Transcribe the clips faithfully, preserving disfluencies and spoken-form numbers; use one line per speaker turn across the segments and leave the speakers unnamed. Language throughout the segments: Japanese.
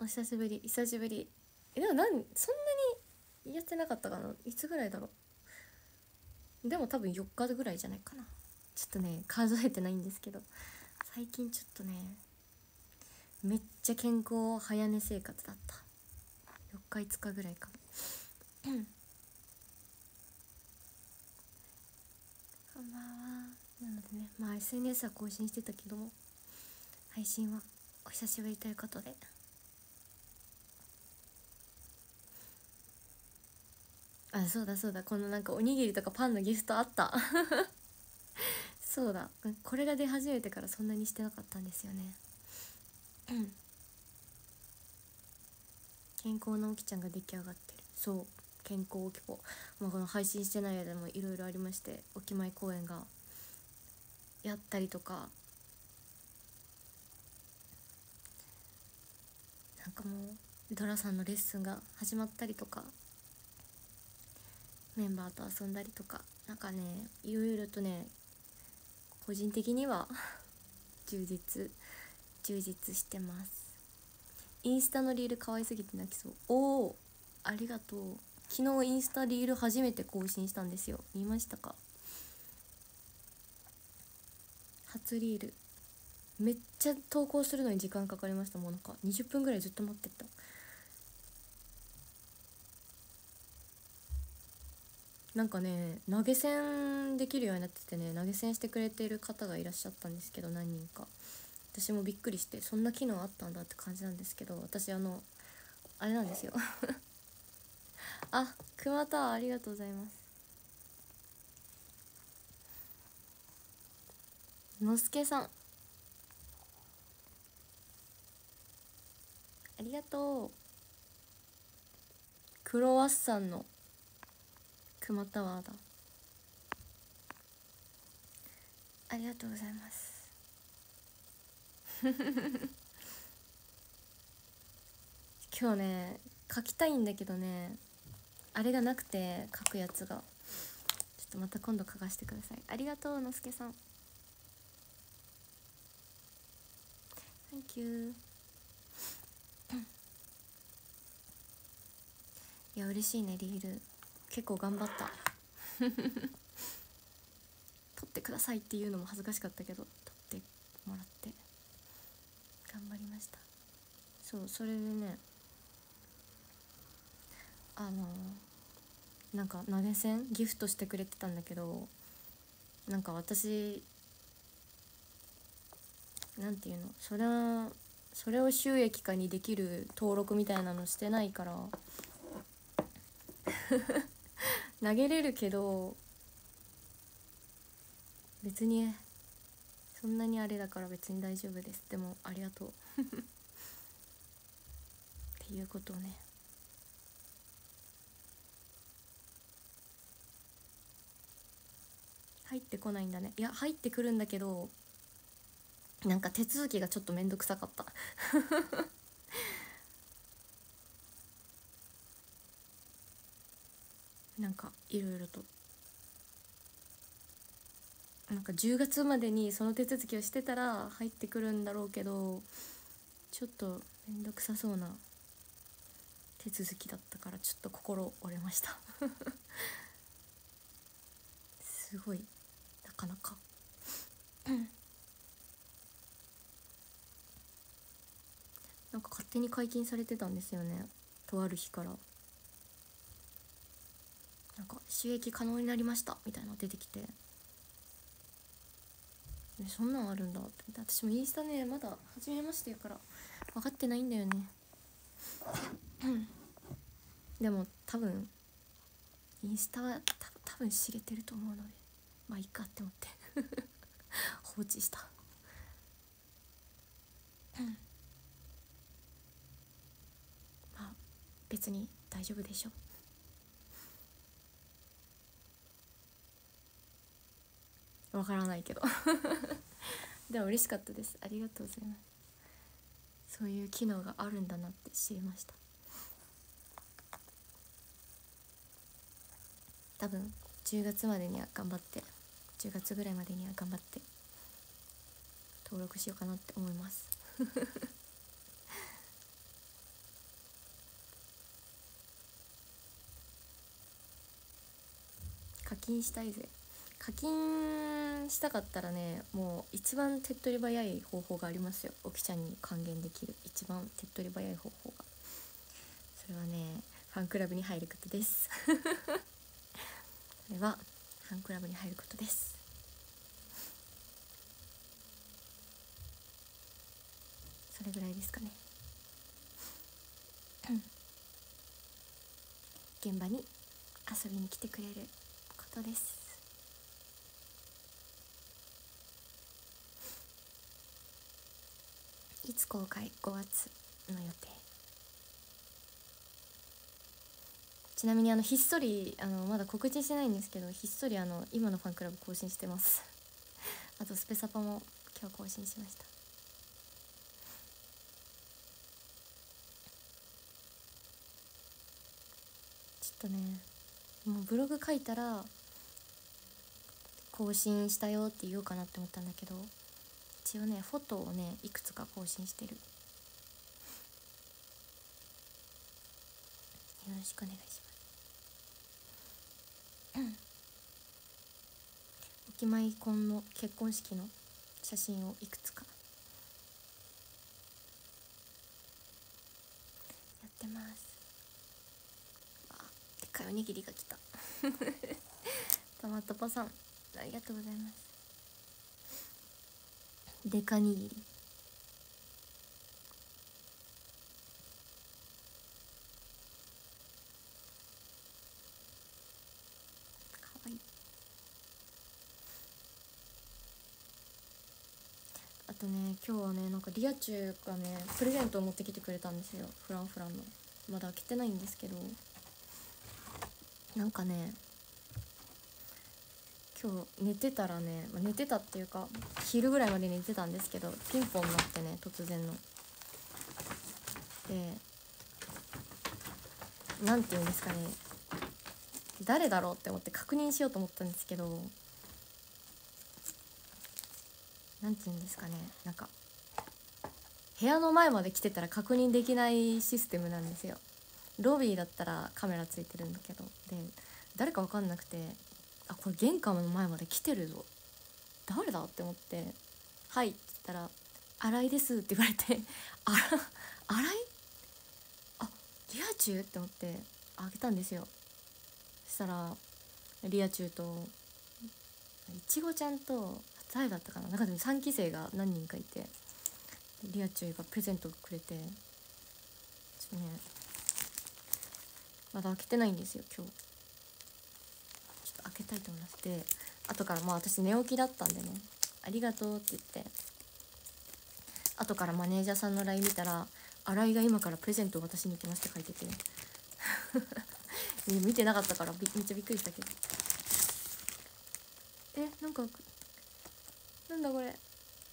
お久しぶり。久しぶり。えでもなんそんなにやってなかったかな。いつぐらいだろう。でも多分よっかぐらいじゃないかな。ちょっとね数えてないんですけど、最近ちょっとねめっちゃ健康早寝生活だった。よっかいつかぐらいかも。こんばんは。なのでね、まあ エスエヌエス は更新してたけども、配信はお久しぶりということで。あ、そうだそうだ、このなんかおにぎりとかパンのギフトあったそうだ、これが出始めてからそんなにしてなかったんですよね。健康なおきちゃんが出来上がってる。そう、健康おきぽ、まあ、この配信してない間もいろいろありまして、おきまい公演がやったりとか、なんかもうドラさんのレッスンが始まったりとか、メンバーと遊んだりとか、なんかねいろいろとね個人的には充実充実してます。インスタのリール可愛すぎて泣きそう。おお、ありがとう。昨日インスタリール初めて更新したんですよ。見ましたか？初リールめっちゃ投稿するのに時間かかりました。もうなんかにじゅっぷんぐらいずっと待ってた。なんかね投げ銭できるようになっててね、投げ銭してくれている方がいらっしゃったんですけど、何人か。私もびっくりして、そんな機能あったんだって感じなんですけど、私あのあれなんですよあ、熊田ありがとうございます。のすけさんありがとう。クロワッサンの熊タワーだ。ありがとうございます今日ね書きたいんだけどね、あれがなくて、書くやつが。ちょっとまた今度書かせてください。ありがとうのすけさん。 Thank you いや嬉しいね、リール結構頑張った撮ってくださいっていうのも恥ずかしかったけど、撮ってもらって頑張りました。そう、それでね、あのなんか投げ銭ギフトしてくれてたんだけど、なんか私なんていうの、それはそれを収益化にできる登録みたいなのしてないから投げれるけど、別にそんなにあれだから別に大丈夫です。でもありがとうっていうことをね。入ってこないんだね。いや入ってくるんだけど、なんか手続きがちょっとめんどくさかったなんかいろいろと、なんかじゅうがつまでにその手続きをしてたら入ってくるんだろうけど、ちょっとめんどくさそうな手続きだったから、ちょっと心折れましたすごい、なかなかなんか勝手に解禁されてたんですよね、とある日から。なんか収益可能になりましたみたいなの出てきて、そんなんあるんだって。私もインスタねまだ初めましてやから分かってないんだよねでも多分インスタはた多分知れてると思うので、まあいいかって思って放置したまあ別に大丈夫でしょう。わからないけどでも嬉しかったです。ありがとうございます。そういう機能があるんだなって知りました。多分じゅうがつまでには頑張って、じゅうがつぐらいまでには頑張って登録しようかなって思います金したいぜ。課金したかったらね、もう一番手っ取り早い方法がありますよ。おきちゃんに還元できる一番手っ取り早い方法が。それはね、ファンクラブに入ることですそれはファンクラブに入ることです。それぐらいですかね。現場に遊びに来てくれることです。いつ公開？ごがつの予定。ちなみにあのひっそりあのまだ告知してないんですけど、ひっそりあの今のファンクラブ更新してますあとスペサパも今日更新しました。ちょっとね、もうブログ書いたら更新したよって言おうかなって思ったんだけど、一応ねフォトをねいくつか更新してる。よろしくお願いしますおきまい婚の結婚式の写真をいくつかやってます。あ、でっかいおにぎりが来たトマトポさんありがとうございます。でかにぎりかわいい。あとね、今日はねなんかリアチュウがねプレゼントを持ってきてくれたんですよ。フランフランのまだ開けてないんですけど、なんかね今日寝てたらね、まあ、寝てたっていうか昼ぐらいまで寝てたんですけど、ピンポン鳴ってね、突然ので、なんていうんですかね、誰だろうって思って確認しようと思ったんですけど、なんていうんですかね、なんか部屋の前まで来てたら確認できないシステムなんですよ。ロビーだったらカメラついてるんだけど、で誰か分かんなくて、あ、これ玄関の前まで来てるぞ、誰だって思って「はい」って言ったら「新井です」って言われて「あら新井？あ、リアチュウ？」って思って開けたんですよ。そしたらリアチュウといちごちゃんと誰だったかな、なんかでもさんき生が何人かいて、リアチュウがプレゼントをくれて、ちょっとねまだ開けてないんですよ今日。ちょっと開けたいと思います。で後から、まあ私寝起きだったんでね、ありがとうって言って、後からマネージャーさんの ライン 見たら、新井が今からプレゼントを渡しに行きますって書いてて見てなかったからびめっちゃびっくりしたけど、え、なんかなんだこれ、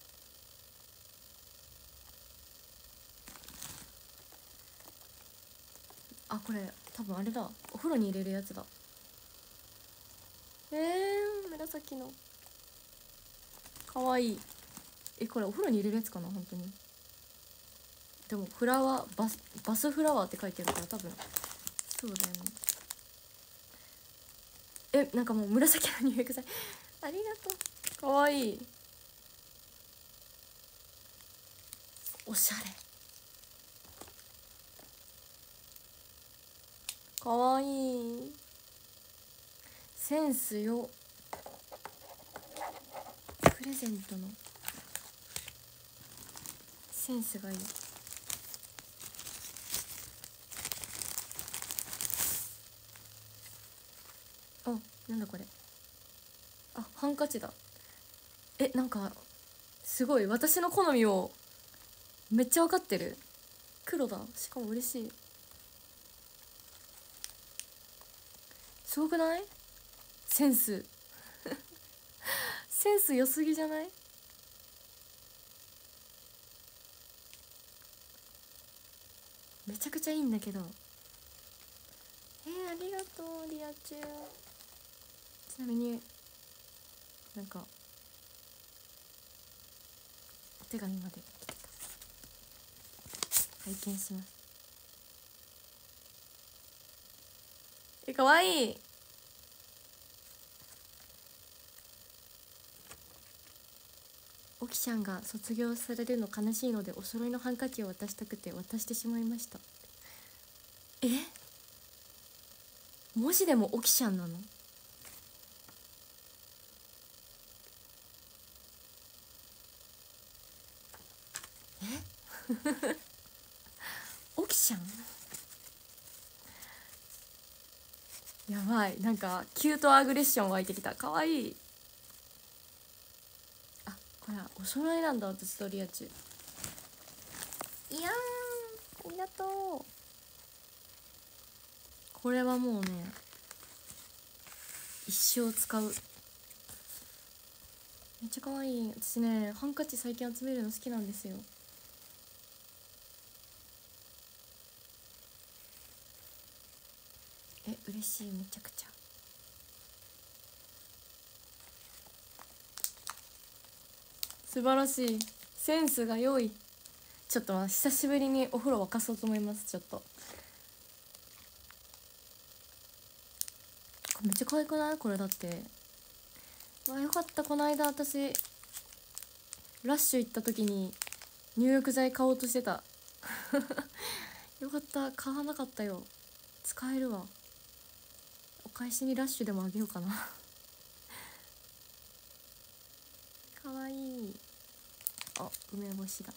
あ、これ多分あれだ、お風呂に入れるやつだ。えー、紫のかわいい。え、これお風呂に入れるやつかな、本当に。でもフラワーバスバスフラワーって書いてるから多分そうだよね。え、なんかもう紫の匂い臭いありがとう、かわいい、おしゃれ、かわいい、センスよ。プレゼントのセンスがいい。あ、なんだこれ、あ、ハンカチだ。え、なんかすごい私の好みをめっちゃ分かってる。黒だ、しかも嬉しい、すごくない？センスセンス良すぎじゃない？めちゃくちゃいいんだけど。えー、ありがとうリアチュウ。ちなみになんかお手紙まで来てた。拝見します。え、かわいい。 オキシャンが卒業されるの悲しいのでお揃いのハンカチを渡したくて渡してしまいました。え、文字でもオキシャンなの？えオキシャンやばい、なんかキュートアグレッション湧いてきた。かわいい。あ、これはお揃いなんだ。私とリアチュいやーありがとう。これはもうね一生使う。めっちゃかわいい。私ねハンカチ最近集めるの好きなんですよ。え、嬉しい、めちゃくちゃ。素晴らしい、センスが良い。ちょっとまあ久しぶりにお風呂沸かそうと思います。ちょっとこれめっちゃ可愛くない？これだって。わ、よかった。この間私ラッシュ行った時に入浴剤買おうとしてたよかった、買わなかったよ。使えるわ。お返しにラッシュでもあげようかなかわいい。あ、梅干しだ。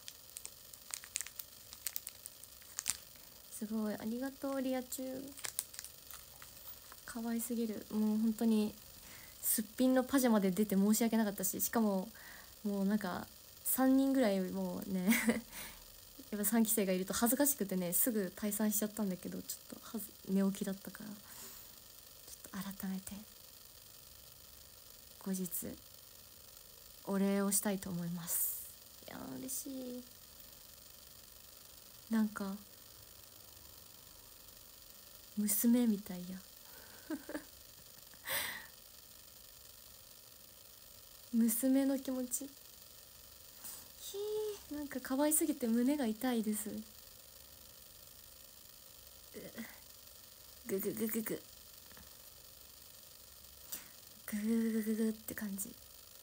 すごい、ありがとうリアチュー。かわいすぎる。もう本当にすっぴんのパジャマで出て申し訳なかったし、しかももうなんかさんにんぐらいもうねやっぱさんき生がいると恥ずかしくてね、すぐ退散しちゃったんだけど、ちょっとはず寝起きだったから、ちょっと改めて後日お礼をしたいと思います。いやー嬉しい。なんか娘みたいや娘の気持ち。ひー、なんか可愛すぎて胸が痛いです。グググググググググググって感じ。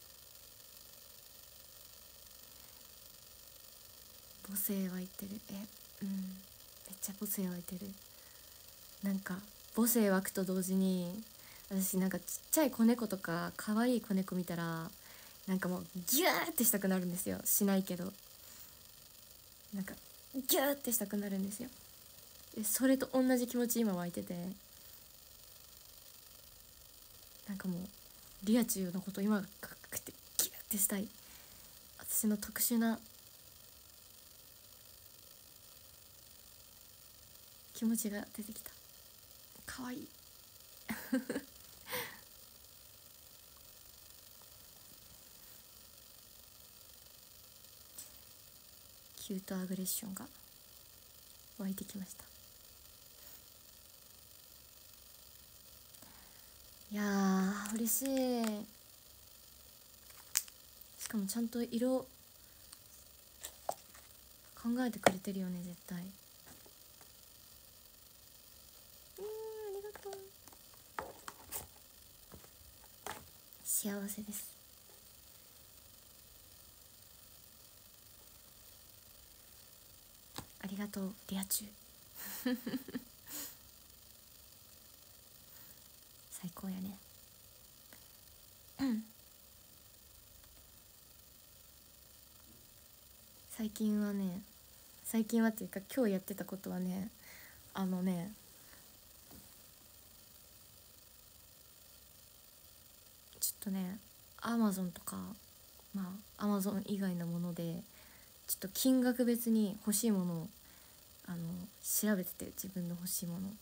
母性湧いてる。え、うん、めっちゃ母性湧いてる。なんか母性湧くと同時に私なんかちっちゃい子猫とか可愛い子猫見たらなんかもうギューってしたくなるんですよ。しないけどなんかギューってしたくなるんですよ。でそれと同じ気持ち今湧いてて、なんかもうリアチューのこと今かくてギューってしたい。私の特殊な気持ちが出てきた。かわいいキュートアグレッションが湧いてきました。いやー嬉しい。しかもちゃんと色考えてくれてるよね絶対。うん、ありがとう。幸せです。ありがとうリアチュー最高やね。うん最近はね、最近はっていうか今日やってたことはね、あのねちょっとねアマゾンとかまあアマゾン以外のものでちょっと金額別に欲しいものをあの調べてて、自分の欲しいもの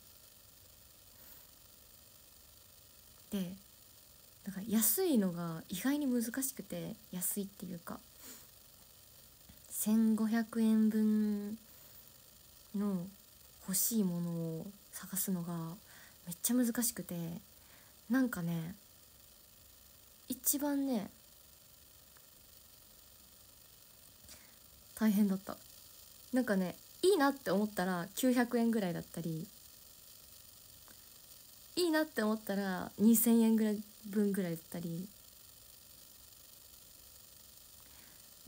で、なんか安いのが意外に難しくて、安いっていうかせんごひゃくえんぶんの欲しいものを探すのがめっちゃ難しくて、なんかね一番ね大変だった。なんかねいいなって思ったらきゅうひゃくえんぐらいだったり、いいなって思ったらにせんえんぐらい分ぐらいだったり、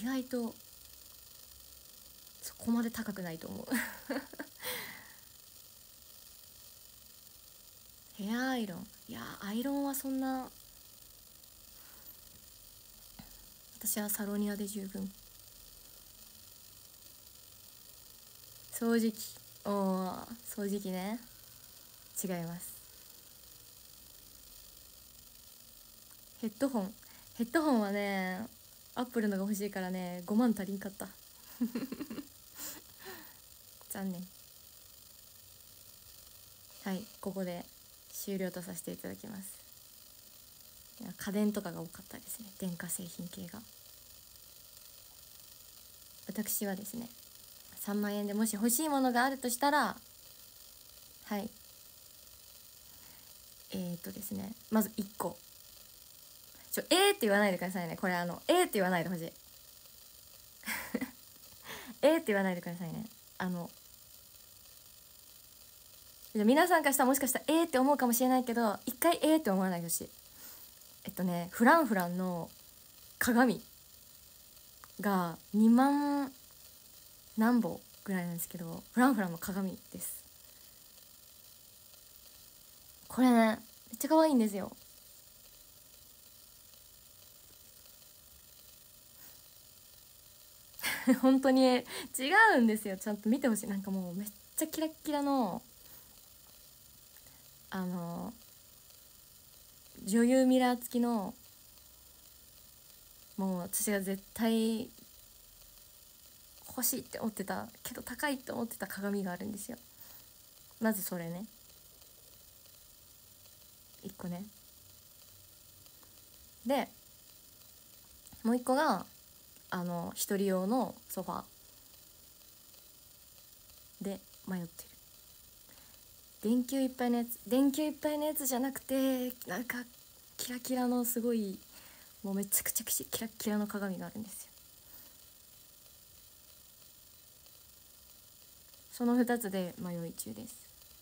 意外とそこまで高くないと思うヘアアイロン、いやアイロンはそんな、私はサロニアで十分。掃除機、おー掃除機ね、違います。ヘッドホン、ヘッドホンはねアップルのが欲しいからねごまん足りんかった残念。はい、ここで終了とさせていただきます。家電とかが多かったですね、電化製品系が。私はですねさんまんえんでもし欲しいものがあるとしたら、はいえー、っとですねまずいっこ、ちょえーって言わないでくださいね、これあのえーって言わないでほしいえーって言わないでくださいね。あの皆さんからしたらもしかしたらえーって思うかもしれないけど、一回えーって思わないでほしい。えっとねフランフランの鏡がにまん何本ぐらいなんですけど、フランフランの鏡です。これねめっちゃ可愛いんですよ。本当に違うんですよ、ちゃんと見てほしい。なんかもうめっちゃキラッキラのあの女優ミラー付きの、もう私が絶対欲しいって思ってたけど高いって思ってた鏡があるんですよ。まずそれねいっこね。でもういっこがあの一人用のソファーで迷ってる。電球いっぱいのやつ、電球いっぱいのやつじゃなくて、なんかキラキラのすごいもうめちゃくちゃキラキラの鏡があるんですよ。そのふたつで迷い中です。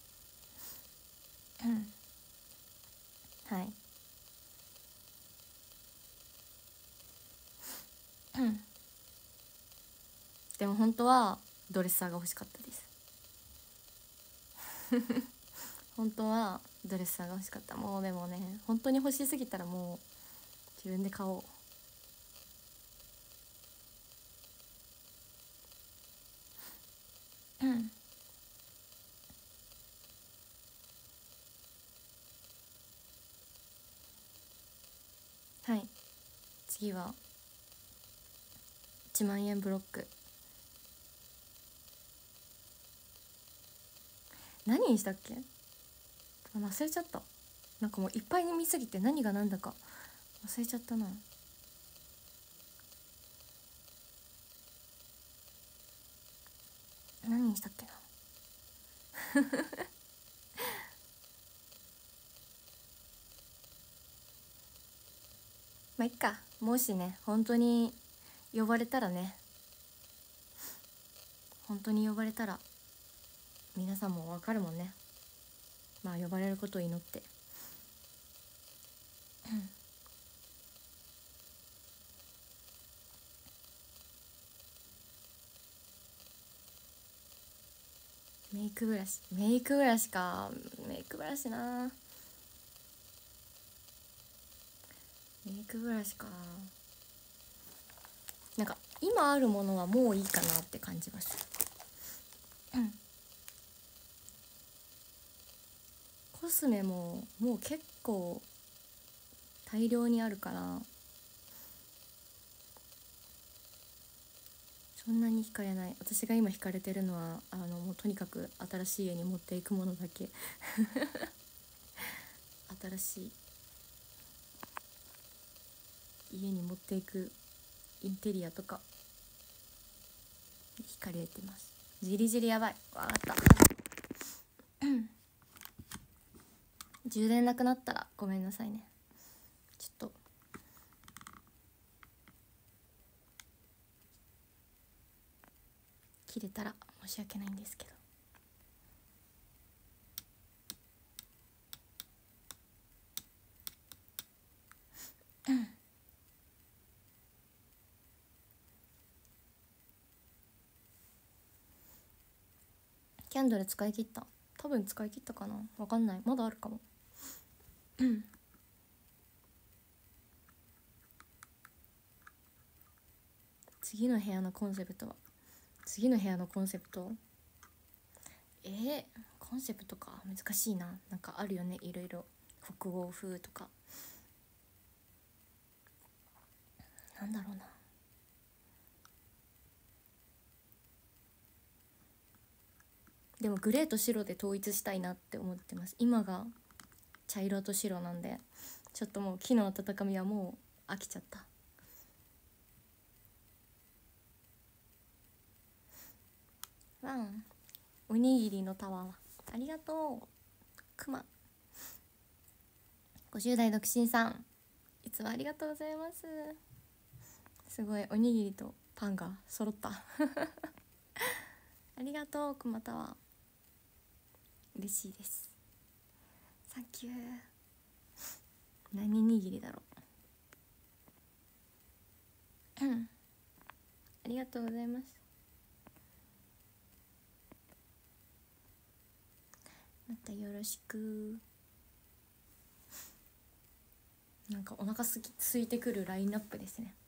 はいでも本当はドレッサーが欲しかったです本当はドレッサーが欲しかった。もうでもね本当に欲しすぎたらもう自分で買おう。うんはい次はいちまんえんブロック。何にしたっけ、忘れちゃった。なんかもういっぱいに見すぎて何が何だか忘れちゃったな。何にしたっけなまあいっか、もしね本当に呼ばれたらね、本当に呼ばれたら皆さんも分かるもんね。まあ呼ばれることを祈ってメイクブラシ、メイクブラシか、メイクブラシな、メイクブラシか。なんか今あるものはもういいかなって感じがするコスメももう結構大量にあるからそんなに惹かれない。私が今惹かれてるのはあのもうとにかく新しい家に持っていくものだけ新しい家に持っていくインテリアとか惹かれてます。じりじりやばい、わかった充電なくなったらごめんなさいね。ちょっと切れたら申し訳ないんですけどキャンドル使い切った。多分使い切ったかな、わかんない、まだあるかも。次の部屋のコンセプトは次の部屋のコンセプトえー、コンセプトか難しいな。なんかあるよね、いろいろ。北欧風とかなんだろうな。でもグレーと白で統一したいなって思ってます。今が茶色と白なんで、ちょっともう木の温かみはもう飽きちゃった。ワンおにぎりのタワー、ありがとうくま。ごじゅう代独身さん、いつもありがとうございます。すごいおにぎりとパンが揃ったありがとうくまタワー、嬉しいです。サンキュー。何握りだろううんありがとうございます。またよろしく。なんかお腹すき空いてくるラインナップですね。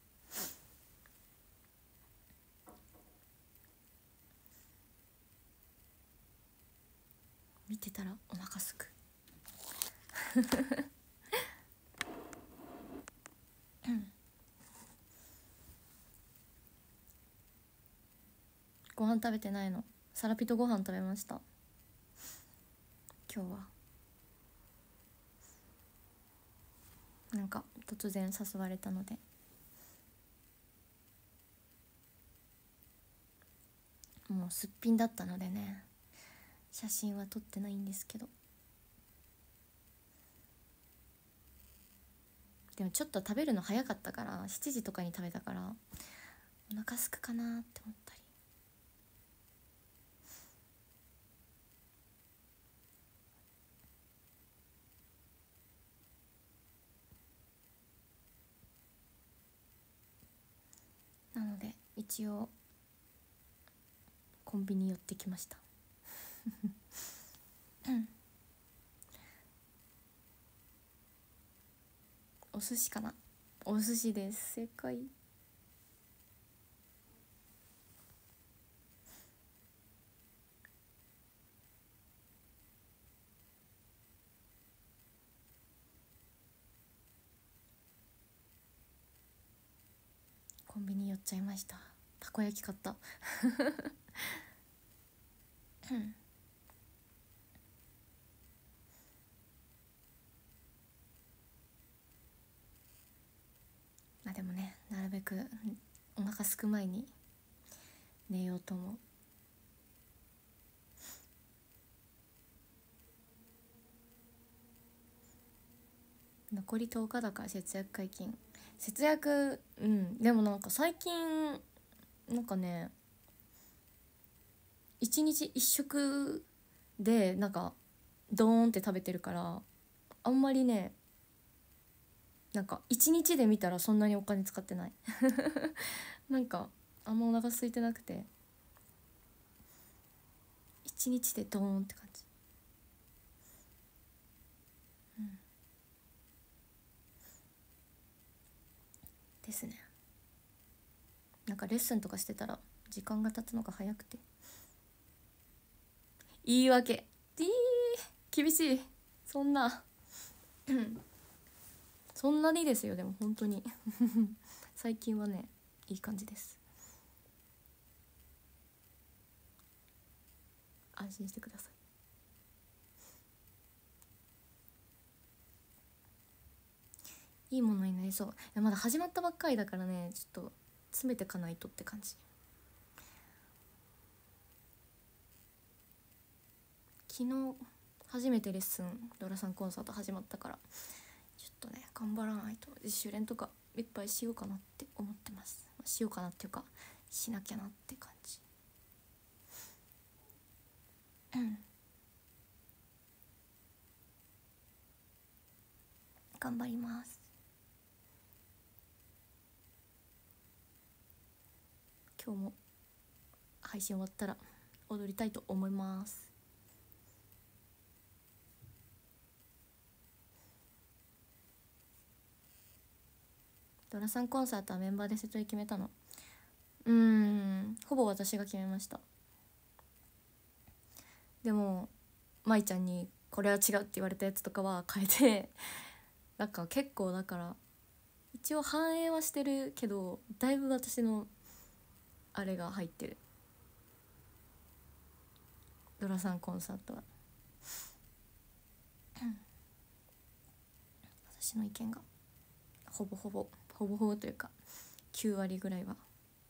見てたらお腹すくご飯食べてないの。サラピとご飯食べました。今日はなんか突然誘われたので、もうすっぴんだったのでね、写真は撮ってないんですけど、でもちょっと食べるの早かったからしちじとかに食べたからお腹すくかなって思ったり。なので一応コンビニ寄ってきましたお寿司かな。お寿司です、正解。コンビニ寄っちゃいました。たこ焼き買ったまあでもね、なるべくお腹すく前に寝ようと思う。残りとおかだから節約解禁。節約、うんでもなんか最近なんかね、一日一食でなんかドーンって食べてるから、あんまりね、なんか一日で見たらそんなにお金使ってないなんかあんまお腹空いてなくて、一日でドーンって感じ。うんですね。なんかレッスンとかしてたら時間が経つのが早くて。言い訳、えー、厳しい。そんなそんなにですよ。でも本当に最近はね、いい感じです。安心してください。いいものになりそう。いやまだ始まったばっかりだからね、ちょっと詰めてかないとって感じ。昨日初めてレッスンドラさんコンサート始まったから、ちょっとね頑張らないと。自主練とかいっぱいしようかなって思ってます。しようかなっていうかしなきゃなって感じ。うん頑張ります。今日も配信終わったら踊りたいと思います。ドラさんコンサートはメンバーで瀬戸り決めたの？うーん、ほぼ私が決めました。でも舞ちゃんにこれは違うって言われたやつとかは変えてなんか結構だから一応反映はしてるけどだいぶ私のあれが入ってる。ドラさんコンサートは私の意見がほぼほぼほぼほぼというかきゅう割ぐらいは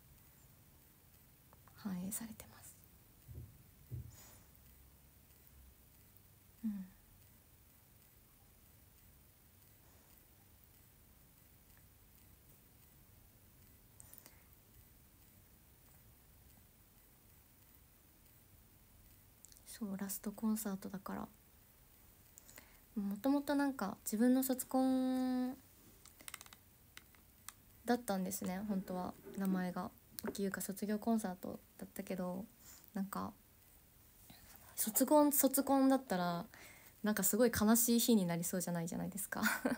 反映されてます。うん。そうラストコンサートだからもともとなんか自分の卒コンだったんですね。本当は名前が沖優香卒業コンサートだったけどなんか卒コン卒コンだったらなんかすごい悲しい日になりそうじゃないじゃないですか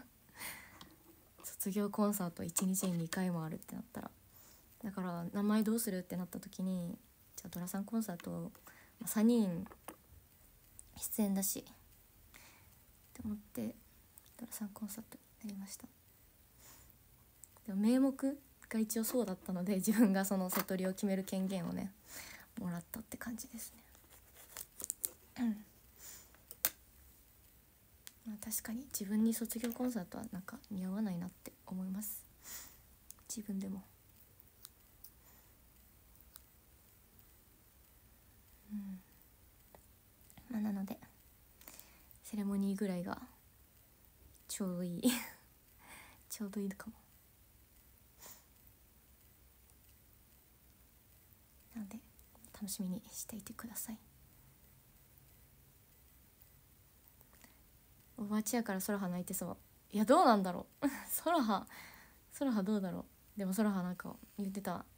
卒業コンサートいちにちににかいもあるってなったらだから名前どうするってなった時にじゃあドラさんコンサートさんにん出演だしって思ってドラさんコンサートになりました。でも名目が一応そうだったので自分がその瀬戸りを決める権限をねもらったって感じですね。まあ確かに自分に卒業コンサートはなんか似合わないなって思います自分でも。うんまあなのでセレモニーぐらいがちょうどいいちょうどいいかも。なので楽しみにしていてください。おばあちやからソラハ泣いてそう。いやどうなんだろうソラハソラハどうだろう。でもソラハなんか言ってた。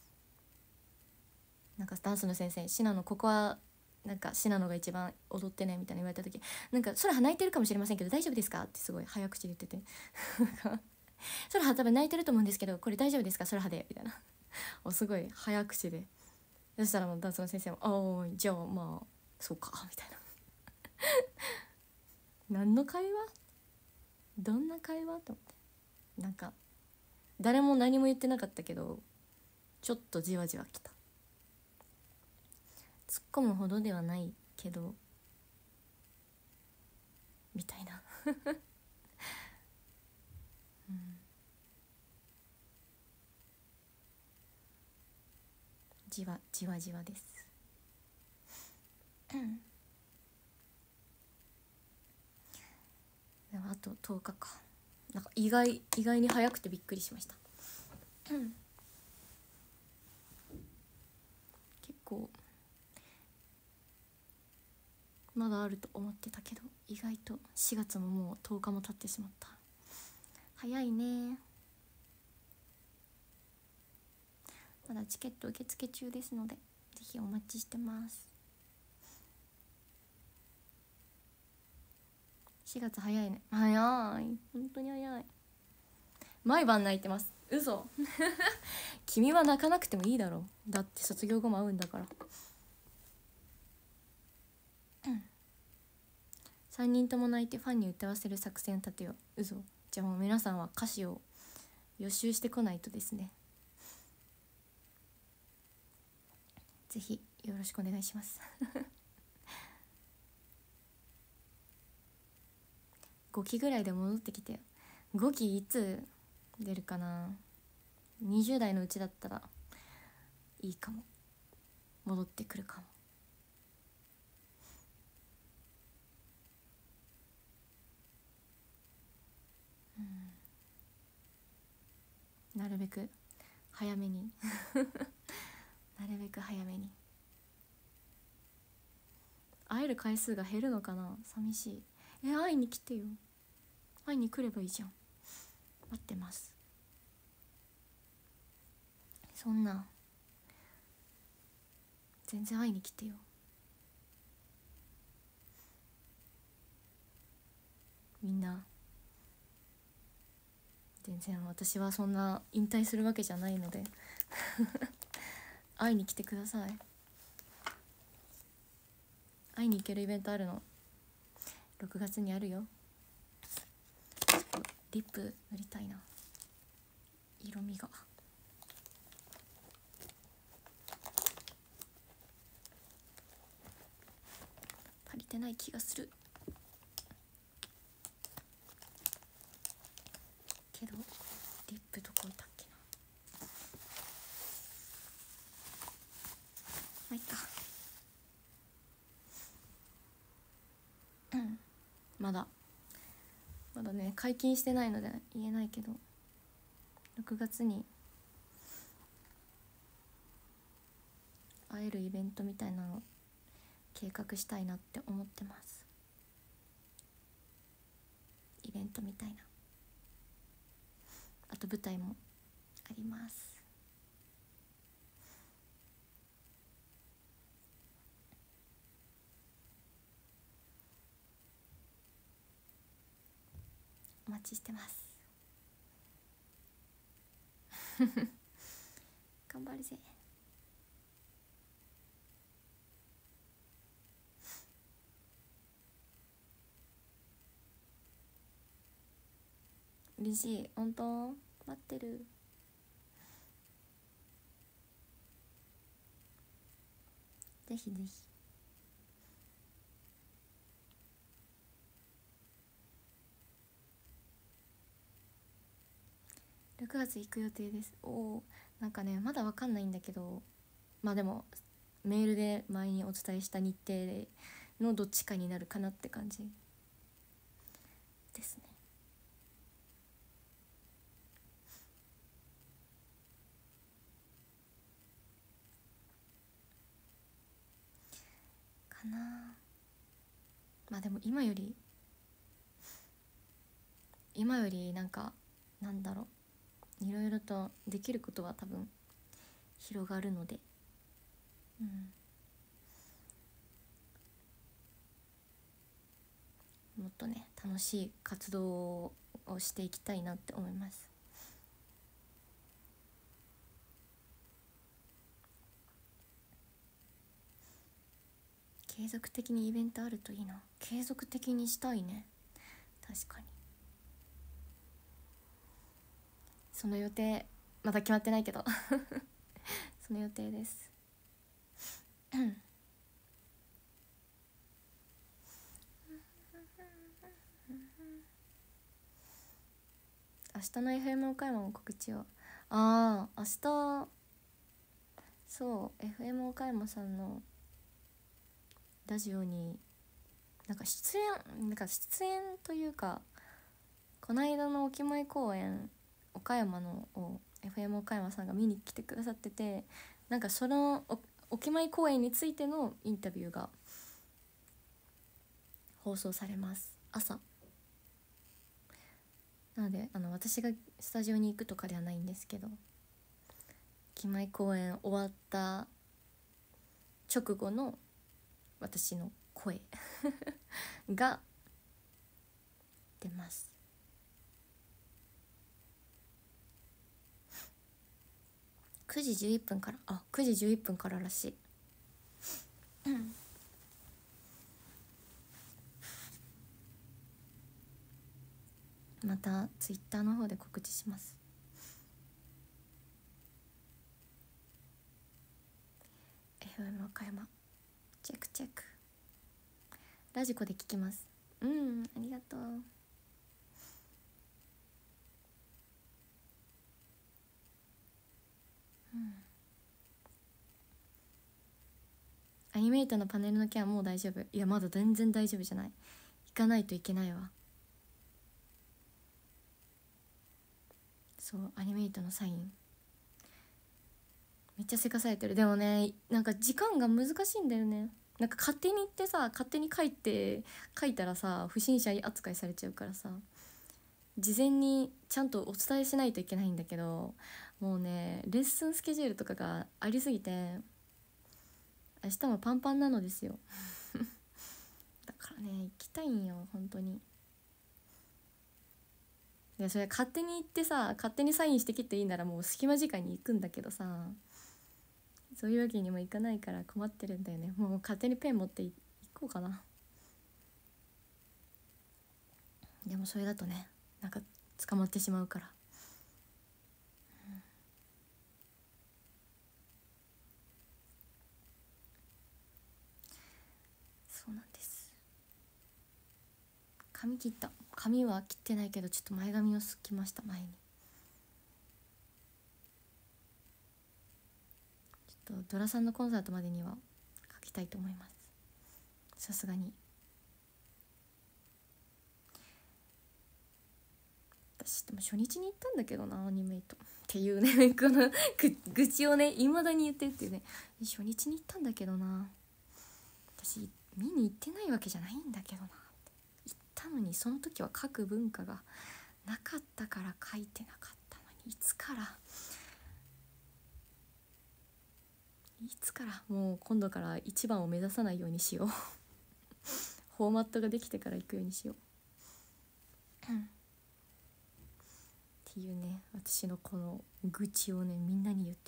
なんかダンスの先生シナノここはなんかシナノが一番踊ってねみたいな言われた時なんかソラハ泣いてるかもしれませんけど大丈夫ですかってすごい早口で言っててソラハ多分泣いてると思うんですけどこれ大丈夫ですかソラハでみたいなおすごい早口でそしたらもうダンスの先生も「ああじゃあまあそうか」みたいな何の会話どんな会話と思ってなんか誰も何も言ってなかったけどちょっとじわじわきた。突っ込むほどではないけどみたいな、うん、じわじわじわです、うん、でもあととおかかなんか意外意外に早くてびっくりしました、うん、結構まだあると思ってたけど意外としがつももうとおかも経ってしまった。早いね。まだチケット受付中ですのでぜひお待ちしてます。しがつ早いね。早い本当に早い。毎晩泣いてます。嘘君は泣かなくてもいいだろうだって卒業後も会うんだから、うん、さんにんとも泣いてファンに歌わせる作戦立てよう。嘘。じゃあもう皆さんは歌詞を予習してこないとですね。ぜひよろしくお願いしますごきぐらいで戻ってきてよ。ごきいつ出るかな。にじゅう代のうちだったらいいかも。戻ってくるかも。うん、なるべく早めになるべく早めに。会える回数が減るのかな。寂しい。え会いに来てよ。会いに来ればいいじゃん。待ってます。そんな全然会いに来てよ。 みんな全然私はそんな引退するわけじゃないので会いに来てください。会いに行けるイベントあるのろくがつにあるよ。ちょっとリップ塗りたいな、色味が。足りてない気がするけど、リップどこ置いたっけな。まあいっか。うんまだまだね解禁してないので言えないけど、ろくがつに会えるイベントみたいなの計画したいなって思ってます。イベントみたいな、あと舞台もあります。お待ちしてます頑張るぜ。嬉しい、本当待ってる。ぜひぜひ。ろくがつ行く予定です。おお、なんかねまだわかんないんだけど、まあでもメールで前にお伝えした日程のどっちかになるかなって感じですね。かな。まあでも今より今よりなんかなんだろう、いろいろとできることは多分広がるので、うん、もっとね楽しい活動をしていきたいなって思います。継続的にイベントあるといいな。継続的にしたいね。確かにその予定まだ決まってないけどその予定です明日の エフエム 岡山の告知を、ああ明日そう エフエム 岡山さんのラジオになんか出演なんか出演というか、この間のおきまい公演岡山のを エフエム 岡山さんが見に来てくださってて、なんかその お, おきまい公演についてのインタビューが放送されます朝なので、あの私がスタジオに行くとかではないんですけど、おきまい公演終わった直後の私の声が出ます。くじじゅういっぷんから、あくじじゅういっぷんかららしいまたツイッターの方で告知します。エフエム 岡山チェックチェック。ラジコで聞きます。うんありがとう。うんアニメイトのパネルの件はもう大丈夫。いやまだ全然大丈夫じゃない。行かないといけないわ。そうアニメイトのサインめっちゃせかされてる。でもねなんか時間が難しいんだよね。なんか勝手に行ってさ勝手に書いて書いたらさ不審者扱いされちゃうからさ、事前にちゃんとお伝えしないといけないんだけど、もうねレッスンスケジュールとかがありすぎて明日もパンパンなのですよだからね行きたいんよ本当に。 いやそれ勝手に行ってさ、勝手にサインしてきていいならもう隙間時間に行くんだけどさ、そういうわけにもいかないから困ってるんだよね。もう勝手にペン持ってい行こうかな。でもそれだとね、なんか捕まってしまうから、うん、そうなんです。髪切った。髪は切ってないけどちょっと前髪をすきました。前にちょっとドラさんのコンサートまでには描きたいと思います。さすがに私でも初日に行ったんだけどな、アニメイトっていうねこの愚痴をねいまだに言ってるっていうね。初日に行ったんだけどな、私見に行ってないわけじゃないんだけどな、行ったのにその時は書く文化がなかったから書いてなかったのに、いつからいつからもう今度から一番を目指さないようにしようフォーマットができてから行くようにしよう、うん、っていうね、私のこの愚痴をねみんなに言って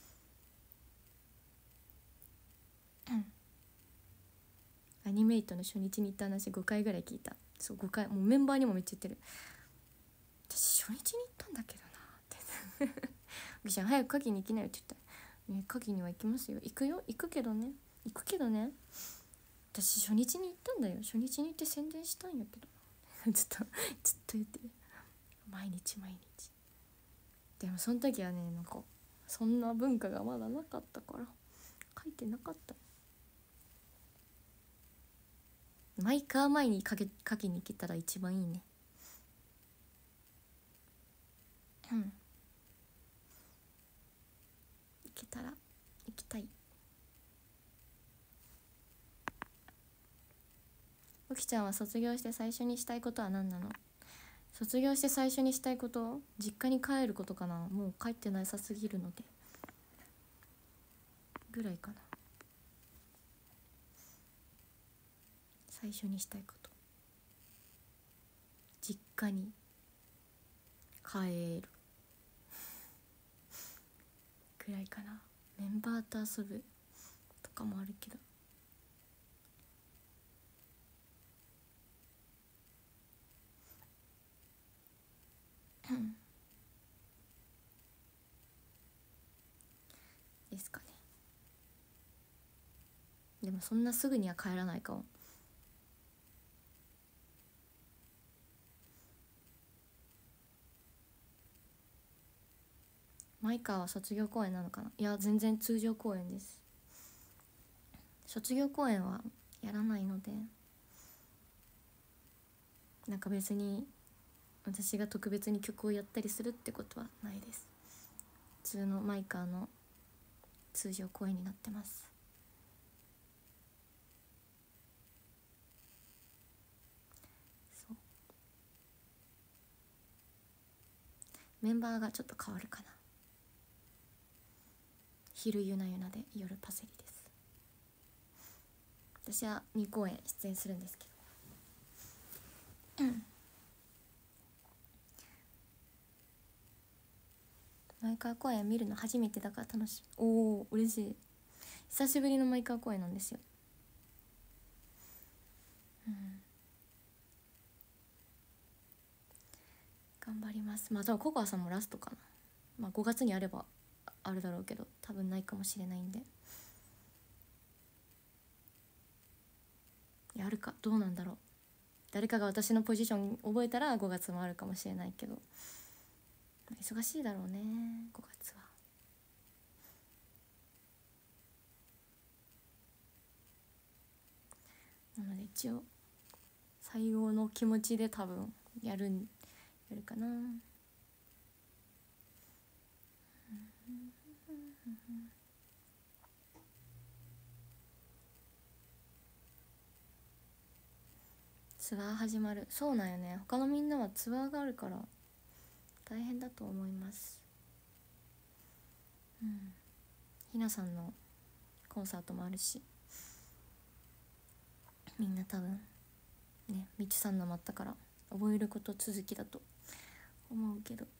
る、うん、アニメイトの初日に行った話ごかいぐらい聞いた。そうごかい、もうメンバーにもめっちゃ言ってる。私初日に行ったんだけどなって「おきちゃん早く書きに行きなよ」って言ったら「書きには行きますよ、行くよ、行くけどね行くけどね私初日に行ったんだよ、初日に行って宣伝したんやけどな」ずっとずっと言ってる、毎日毎日。でもその時はね、なんかそんな文化がまだなかったから書いてなかった。マイカー前にかけ書きに行けたら一番いいね。うん、行けたら行きたい。おきちゃんは卒業して最初にしたいことは何なの？卒業して最初にしたいこと、実家に帰ることかな。もう帰ってなさすぎるのでぐらいかな。最初にしたいこと、実家に帰るぐらいかな。メンバーと遊ぶとかもあるけど、ですかね。でもそんなすぐには帰らないかも。マイカーは卒業公演なのかな。いや全然通常公演です。卒業公演はやらないので、なんか別に私が特別に曲をやったりするってことはないです。普通のマイカーの通常公演になってます。そう、メンバーがちょっと変わるかな。昼ゆなゆなで夜パセリです。私はに公演出演するんですけど、うんマイカー公演見るの初めてだから楽しい。おお嬉しい。久しぶりのマイカー公演なんですよ、うん、頑張ります。まあ多分ココアさんもラストかな。まあごがつにあればあるだろうけど多分ないかもしれないんで、やるかどうなんだろう。誰かが私のポジション覚えたらごがつもあるかもしれないけど、忙しいだろうねごがつは。なので一応最後の気持ちで多分やるんやるかな。ツアー始まる。そうなんよね、他のみんなはツアーがあるから大変だと思います。うん、ひなさんのコンサートもあるし、みんな多分ねみちさんのもあったから覚えること続きだと思うけど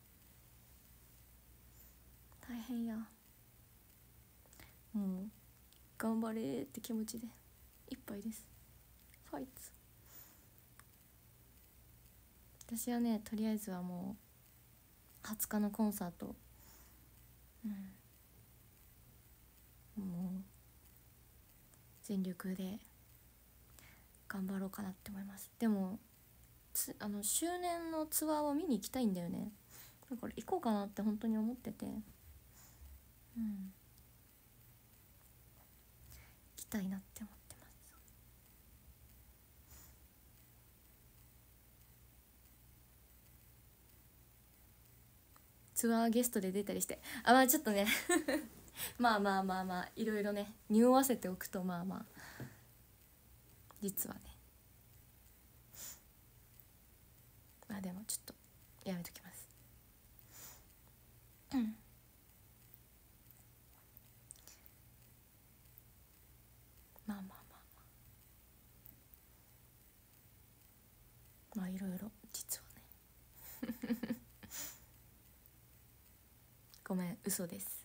大変や。もう頑張れーって気持ちでいっぱいです。ファイツ。私はねとりあえずはもうはつかのコンサート、うん、もう全力で頑張ろうかなって思います。でもつあの周年のツアーを見に行きたいんだよね。だから行こうかなって本当に思ってて、うん、行きたいなって思ってます。ツアーゲストで出たりして、あまあちょっとねまあまあまあまあいろいろね匂わせておくと、まあまあ実はね、まあでもちょっとやめときます。うん、まあまあまあまあまあいろいろ実はねごめん嘘です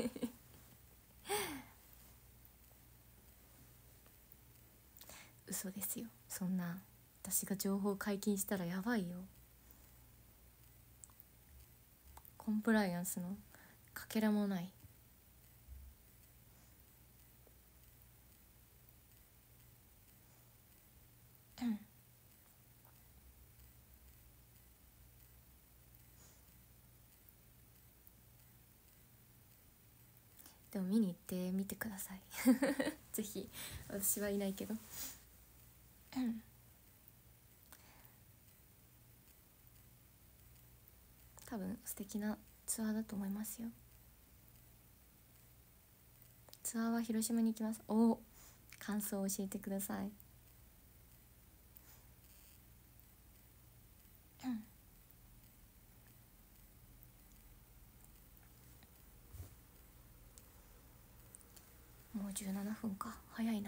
嘘ですよ。そんな私が情報解禁したらやばいよ。コンプライアンスのかけらもない。うんでも見に行ってみてくださいぜひ。私はいないけどうん多分素敵なツアーだと思いますよ。ツアーは広島に行きます。お、感想を教えてください。もうじゅうななふんか、早いな。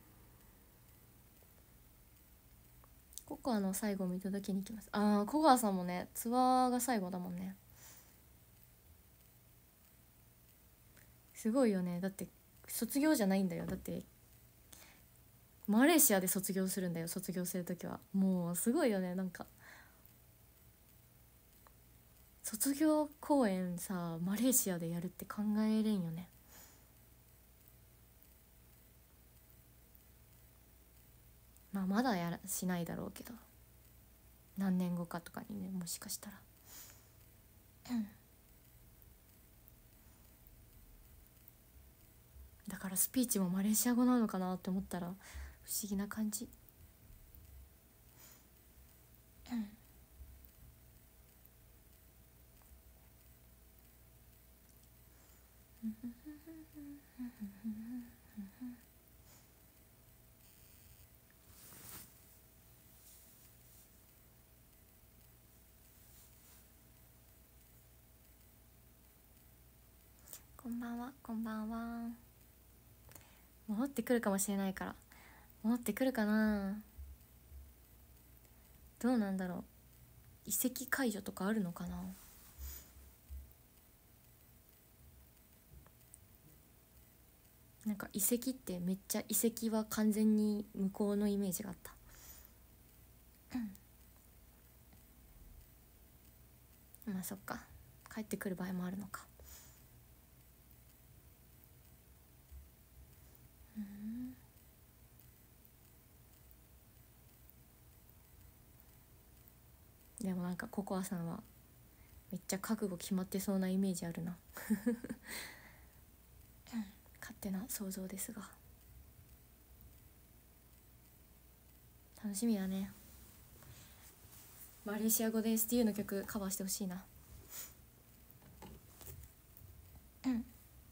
ココアの最後を見届けに行きます。ああ、ココアさんもねツアーが最後だもんね。すごいよね。だって卒業じゃないんだよ。だってマレーシアで卒業するんだよ。卒業する時はもうすごいよね。なんか卒業公演さマレーシアでやるって考えれんよね。まあまだやらしないだろうけど何年後かとかにね、もしかしたらうんだからスピーチもマレーシア語なのかなって思ったら不思議な感じ。うんこんばんは。こんばんは。戻ってくるかもしれないから戻ってくるかな。どうなんだろう。移籍解除とかあるのかな。なんか移籍ってめっちゃ移籍は完全に向こうのイメージがあった。まあそっか、帰ってくる場合もあるのか。うんでもなんかココアさんはめっちゃ覚悟決まってそうなイメージあるな勝手な想像ですが楽しみだね。マレーシア語で エスティーユー の曲カバーしてほしいな。うん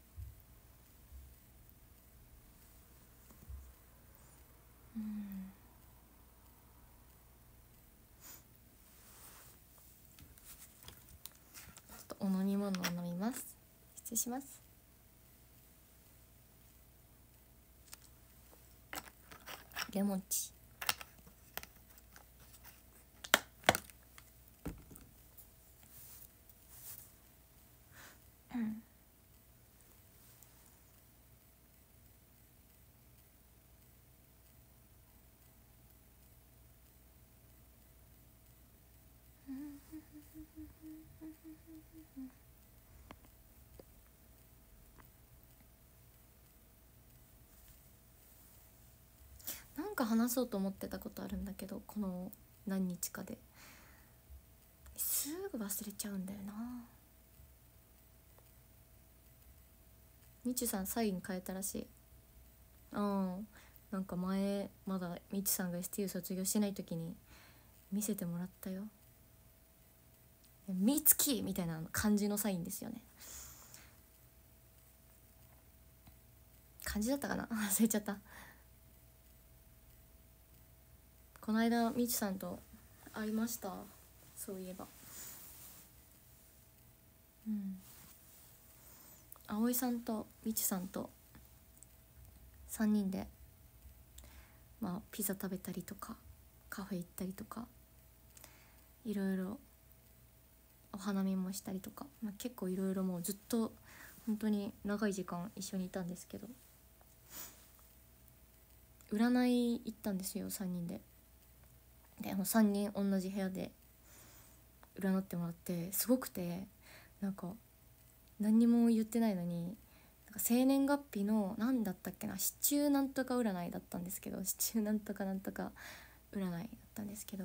うんちょっとお飲み物を飲みます。失礼します。レモンチなんか話そうと思ってたことあるんだけど、この何日かですぐ忘れちゃうんだよな。みちさんサイン変えたらしい。うん、なんか前まだみちさんが エスティーユー 卒業してない時に見せてもらったよ。みつきみたいな感じのサインですよね。漢字だったかな忘れちゃった。この間みちさんと会いました、そういえば。うん、葵さんとみちさんとさんにんでまあピザ食べたりとかカフェ行ったりとかいろいろお花見もしたりとか、まあ、結構いろいろもうずっと本当に長い時間一緒にいたんですけど、占い行ったんですよさんにんで。であのさんにん同じ部屋で占ってもらって、すごくて、なんか何にも言ってないのに、なんか生年月日の何だったっけな、四柱なんとか占いだったんですけど、四柱なんとかなんとか占いだったんですけど、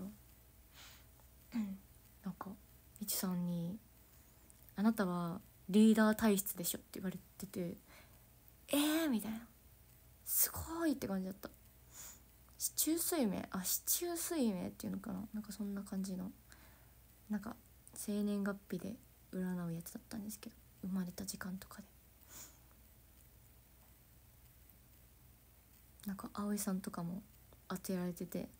なんかみちさんに「あなたはリーダー体質でしょ」って言われてて、えーみたいな、すごいって感じだった。四柱推命、あ四柱推命っていうのかな、なんかそんな感じの、なんか生年月日で占うやつだったんですけど、生まれた時間とかで、なんか葵さんとかも当てられてて、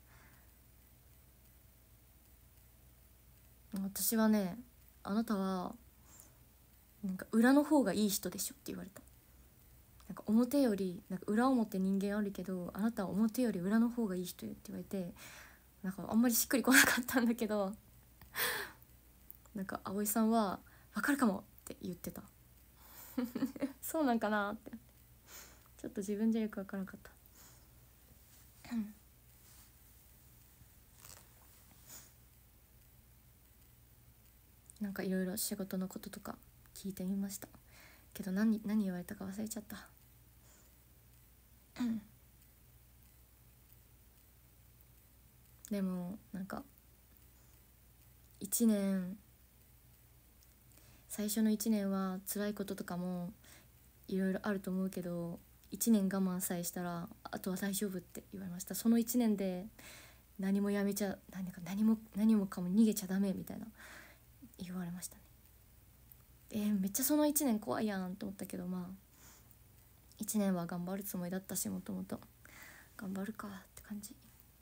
私はね、あなたはなんか裏の方がいい人でしょって言われた。なんか表よりなんか裏表人間あるけど、あなたは表より裏の方がいい人よって言われて、なんかあんまりしっくりこなかったんだけど、なんか葵さんは分かるかもって言ってたそうなんかなって、ちょっと自分じゃよく分からなかったなんかいろいろ仕事のこととか聞いてみましたけど、何何言われたか忘れちゃったでもなんかいちねん、最初のいちねんは辛いこととかもいろいろあると思うけど、いちねん我慢さえしたらあとは大丈夫って言われました。そのいちねんで何もやめちゃ何か何も何もかも逃げちゃダメみたいな言われましたね。えー、めっちゃそのいちねん怖いやんと思ったけど、まあいちねんは頑張るつもりだったし、もともと頑張るかって感じ。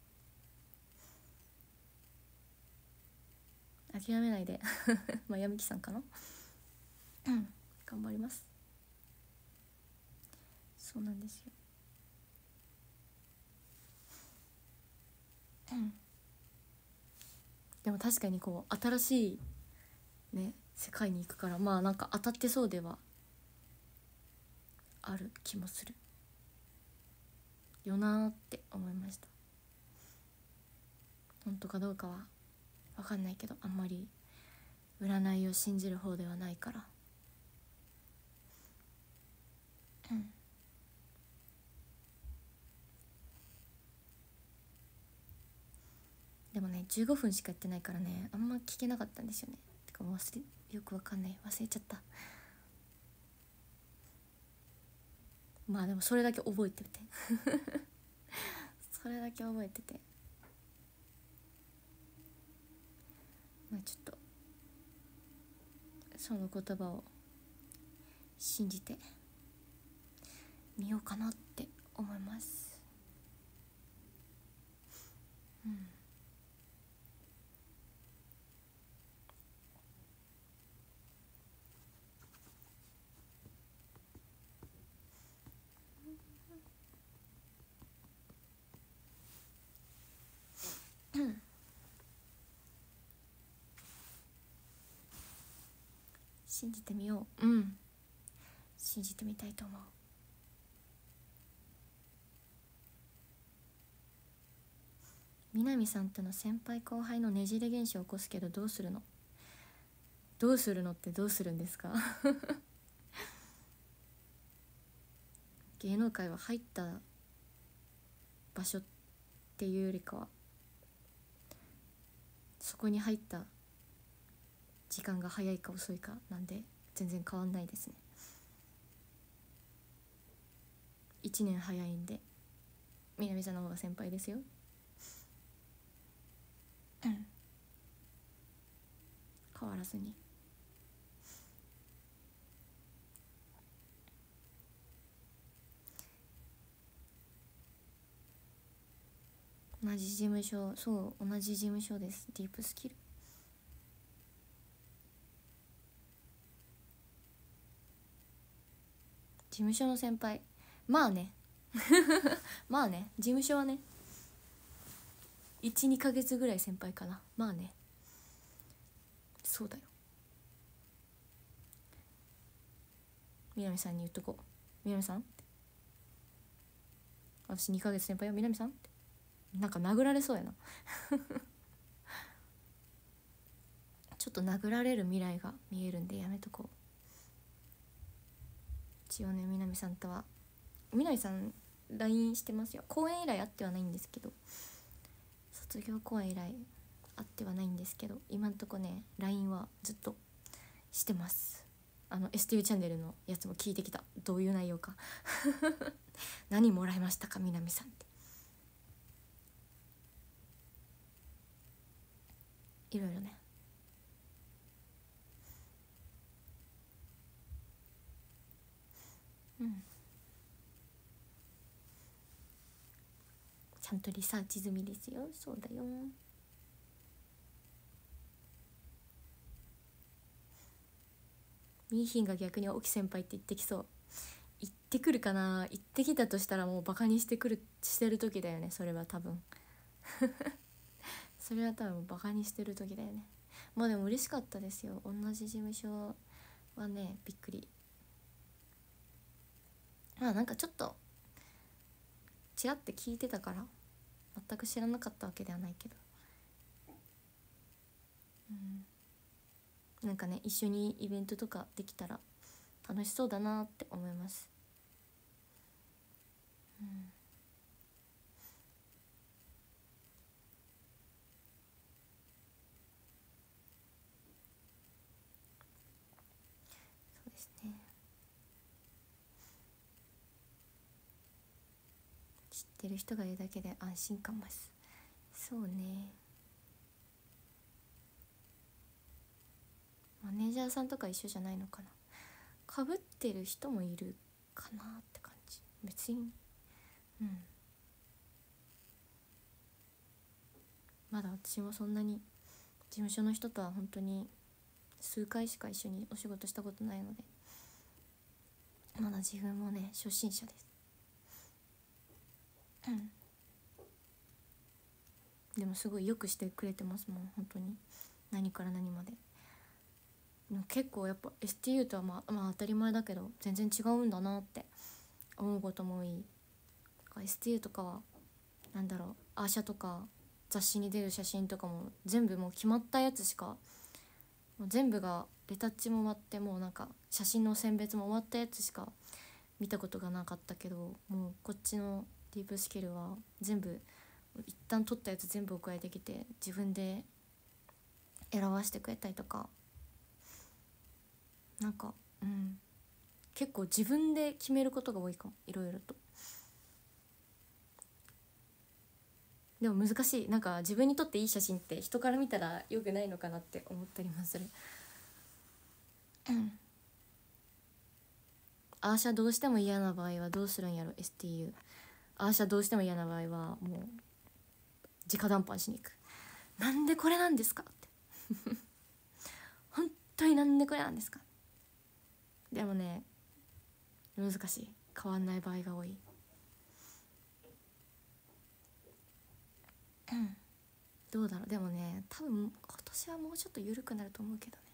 諦めないでまあやみきさんかなうん頑張ります。そうなんですよ。うんでも確かにこう新しいね世界に行くから、まあなんか当たってそうではある気もするよなーって思いました。本当かどうかは分かんないけど、あんまり占いを信じる方ではないから。うんでもねじゅうごふんしかやってないからね、あんま聞けなかったんですよね。てかもう忘れよくわかんない、忘れちゃったまあでもそれだけ覚えててそれだけ覚えてて、まあちょっとその言葉を信じてみようかなって思います。うん信じてみよう。うん信じてみたいと思う。南さんとの先輩後輩のねじれ現象を起こすけどどうするの？ どうするのってどうするんですか芸能界は入った場所っていうよりかはそこに入った時間が早いか遅いかなんで全然変わんないですね。いちねん早いんで南さんの方が先輩ですよ。変わらずに。同じ事務所、そう同じ事務所です。ディープスキル。事務所の先輩、まあねまあね、事務所はねいち、にかげつぐらい先輩かな。まあね、そうだよ。南さんに言っとこう。南さん、私にかげつ先輩よ南さんって。なんか殴られそうやなちょっと殴られる未来が見えるんでやめとこう。一応ね、南さんとは南さん ライン してますよ。公演以来会ってはないんですけど、卒業公演以来会ってはないんですけど、今んとこね ライン はずっとしてます。あの エスティーユー チャンネルのやつも聞いてきた。どういう内容か何もらいましたか南さんって。いろいろね。うん、ちゃんとリサーチ済みですよ。そうだよ。ミーヒンが逆に沖先輩って言ってきそう。言ってくるかな。言ってきたとしたらもうバカにしてくるしてる時だよね。それは多分それは多分バカにしてる時だよね。まあでも嬉しかったですよ。同じ事務所はね、びっくり。まあなんかちょっとちらって聞いてたから全く知らなかったわけではないけど、うん、なんかね一緒にイベントとかできたら楽しそうだなって思います。うん、そうですね。知ってる人がいるだけで安心感ます。そうね。マネージャーさんとか一緒じゃないのかな。かぶってる人もいるかなって感じ。別に、うん、まだ私もそんなに事務所の人とは本当に数回しか一緒にお仕事したことないので、まだ自分もね初心者です。うんでもすごいよくしてくれてますもん本当に。何から何まで。結構やっぱ エスティーユー とはまあ、まあ当たり前だけど全然違うんだなって思うことも多い。 エスティーユー とかはなんだろう、アーシャとか雑誌に出る写真とかも全部もう決まったやつしか、もう全部がレタッチも終わって、もうなんか写真の選別も終わったやつしか見たことがなかったけど、もうこっちのディープスキルは全部一旦撮ったやつ全部送られてきて自分で選ばしてくれたりとか、なんかうん結構自分で決めることが多いかも、いろいろと。でも難しい。なんか自分にとっていい写真って人から見たら良くないのかなって思ったりもする。うんアーシャどうしても嫌な場合はどうするんやろ エスティーユー。 アーシャどうしても嫌な場合はもう直談判しに行く。なんでこれなんですかって本当になんでこれなんですか。でもね難しい。変わんない場合が多い。うんどうだろう。でもね多分今年はもうちょっと緩くなると思うけどね。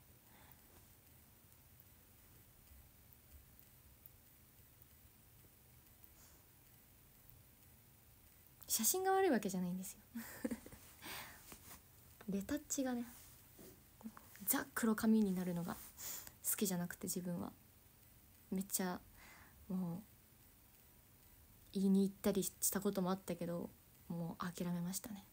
写真が悪いわけじゃないんですよレタッチがねザ黒髪になるのが好きじゃなくて、自分はめっちゃもう言いに行ったりしたこともあったけど、もう諦めましたね。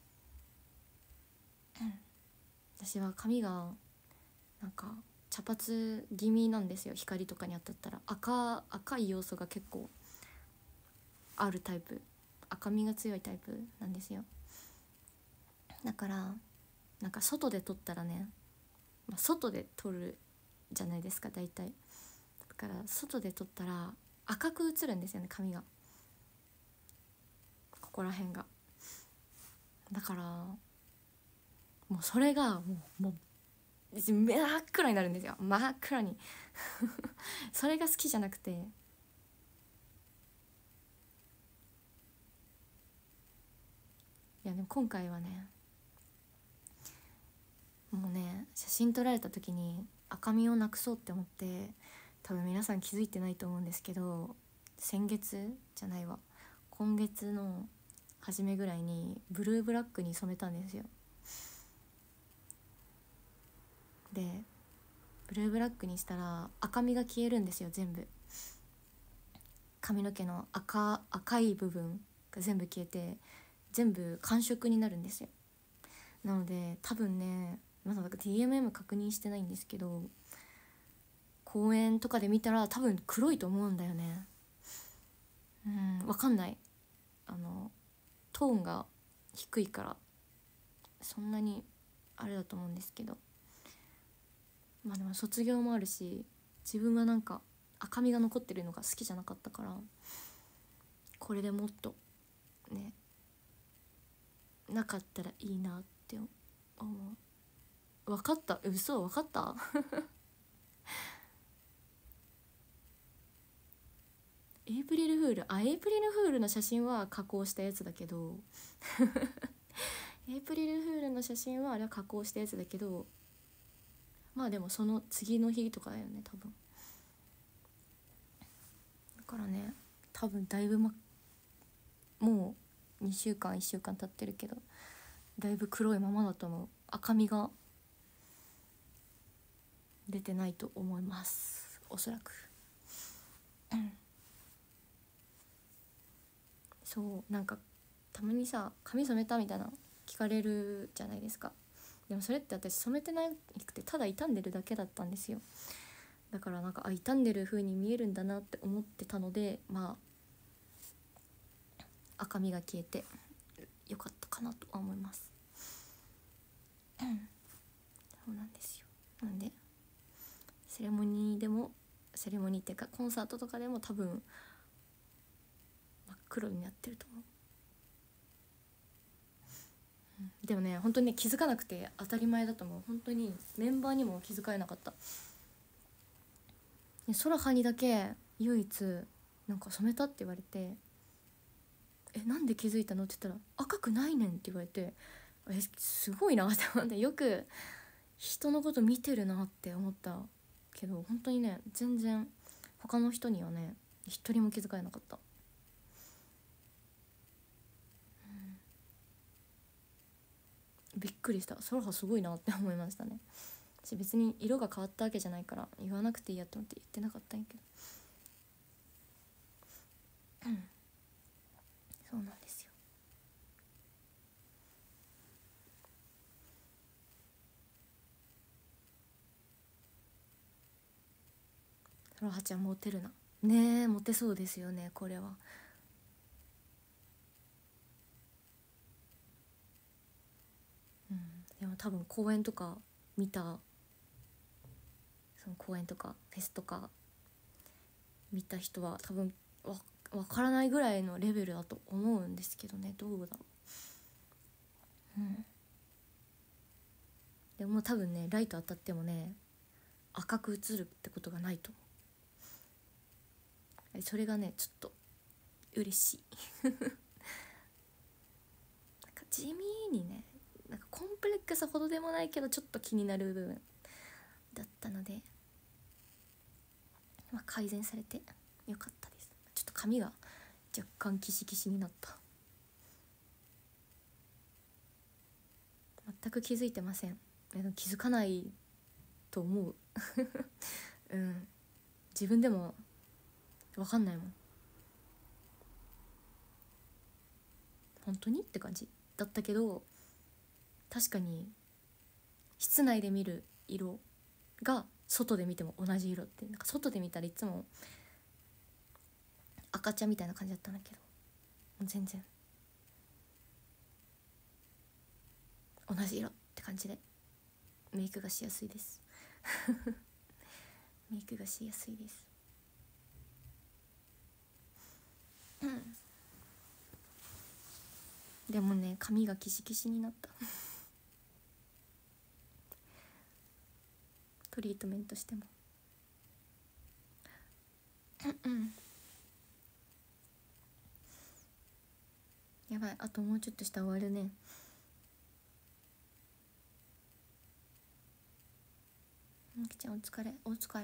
私は髪がなんか茶髪気味なんですよ。光とかに当たったら赤赤い要素が結構あるタイプ、赤みが強いタイプなんですよ。だからなんか外で撮ったらね、まあ、外で撮るじゃないですか大体。だから外で撮ったら赤く映るんですよね、髪が、ここら辺が。だからもうそれがもうもう真っ暗になるんですよ、真っ暗にそれが好きじゃなくて、いやでも今回はね、もうね写真撮られた時に赤みをなくそうって思って、多分皆さん気づいてないと思うんですけど、先月じゃないわ今月の初めぐらいにブルーブラックに染めたんですよ。でブルーブラックにしたら赤みが消えるんですよ、全部。髪の毛の赤赤い部分が全部消えて全部寒色になるんですよ。なので多分ね、まだ ディーエムエム 確認してないんですけど、公園とかで見たら多分黒いと思うんだよね。うん分かんない、あのトーンが低いからそんなにあれだと思うんですけど、まあでも卒業もあるし、自分はなんか赤みが残ってるのが好きじゃなかったから、これでもっとねなかったらいいなって思う。分かった、嘘分かったエイプリルフール、あエイプリルフールの写真は加工したやつだけどエイプリルフールの写真はあれは加工したやつだけど、まあでもその次の日とかだよね多分。だからね多分だいぶ、ま、もうにしゅうかんいっしゅうかん経ってるけどだいぶ黒いままだと思う。赤みが出てないと思います、おそらくそうなんかたまにさ髪染めたみたいな聞かれるじゃないですか。でもそれって私染めてなくてただ傷んでるだけだったんですよ。だからなんかあ傷んでる風に見えるんだなって思ってたので、まあ赤みが消えてよかったかなとは思いますそうなんですよ。なんでセレモニーでもセレモニーっていうかコンサートとかでも多分真っ黒になってると思う、うん、でもね本当にね気づかなくて当たり前だと思う。本当にメンバーにも気づかれなかった。でソラハにだけ唯一なんか染めたって言われて、えなんで気づいたのって言ったら赤くないねんって言われて、えすごいなって思って、よく人のこと見てるなって思ったけど、本当にね全然他の人にはね一人も気づかれなかった、うん、びっくりした。ソラハすごいなって思いましたね。私別に色が変わったわけじゃないから言わなくていいやと思って言ってなかったんやけど、うん、そうなんですよ。ソラハちゃんモテるな。ねえモテそうですよねこれは。うん、でも多分公演とか見た、その公演とかフェスとか見た人は多分わ分からないぐらいのレベルだと思うんですけどね、どうだろう。うんでも多分ねライト当たってもね赤く映るってことがないと思う。それがねちょっと嬉しいなんか地味にねなんかコンプレックスほどでもないけどちょっと気になる部分だったので、まあ、改善されてよかったです。ちょっと髪が若干キシキシになった。全く気づいてません。 気づかないと思ううん自分でも分かんないもん。本当にって感じだったけど、確かに室内で見る色が外で見ても同じ色って、なんか外で見たらいつも赤茶みたいな感じだったんだけど、全然同じ色って感じでメイクがしやすいですメイクがしやすいです。でもね、髪がキシキシになったトリートメントしてもやばい、あともうちょっとしたら終わるね。みきちゃんお疲れ、お疲れ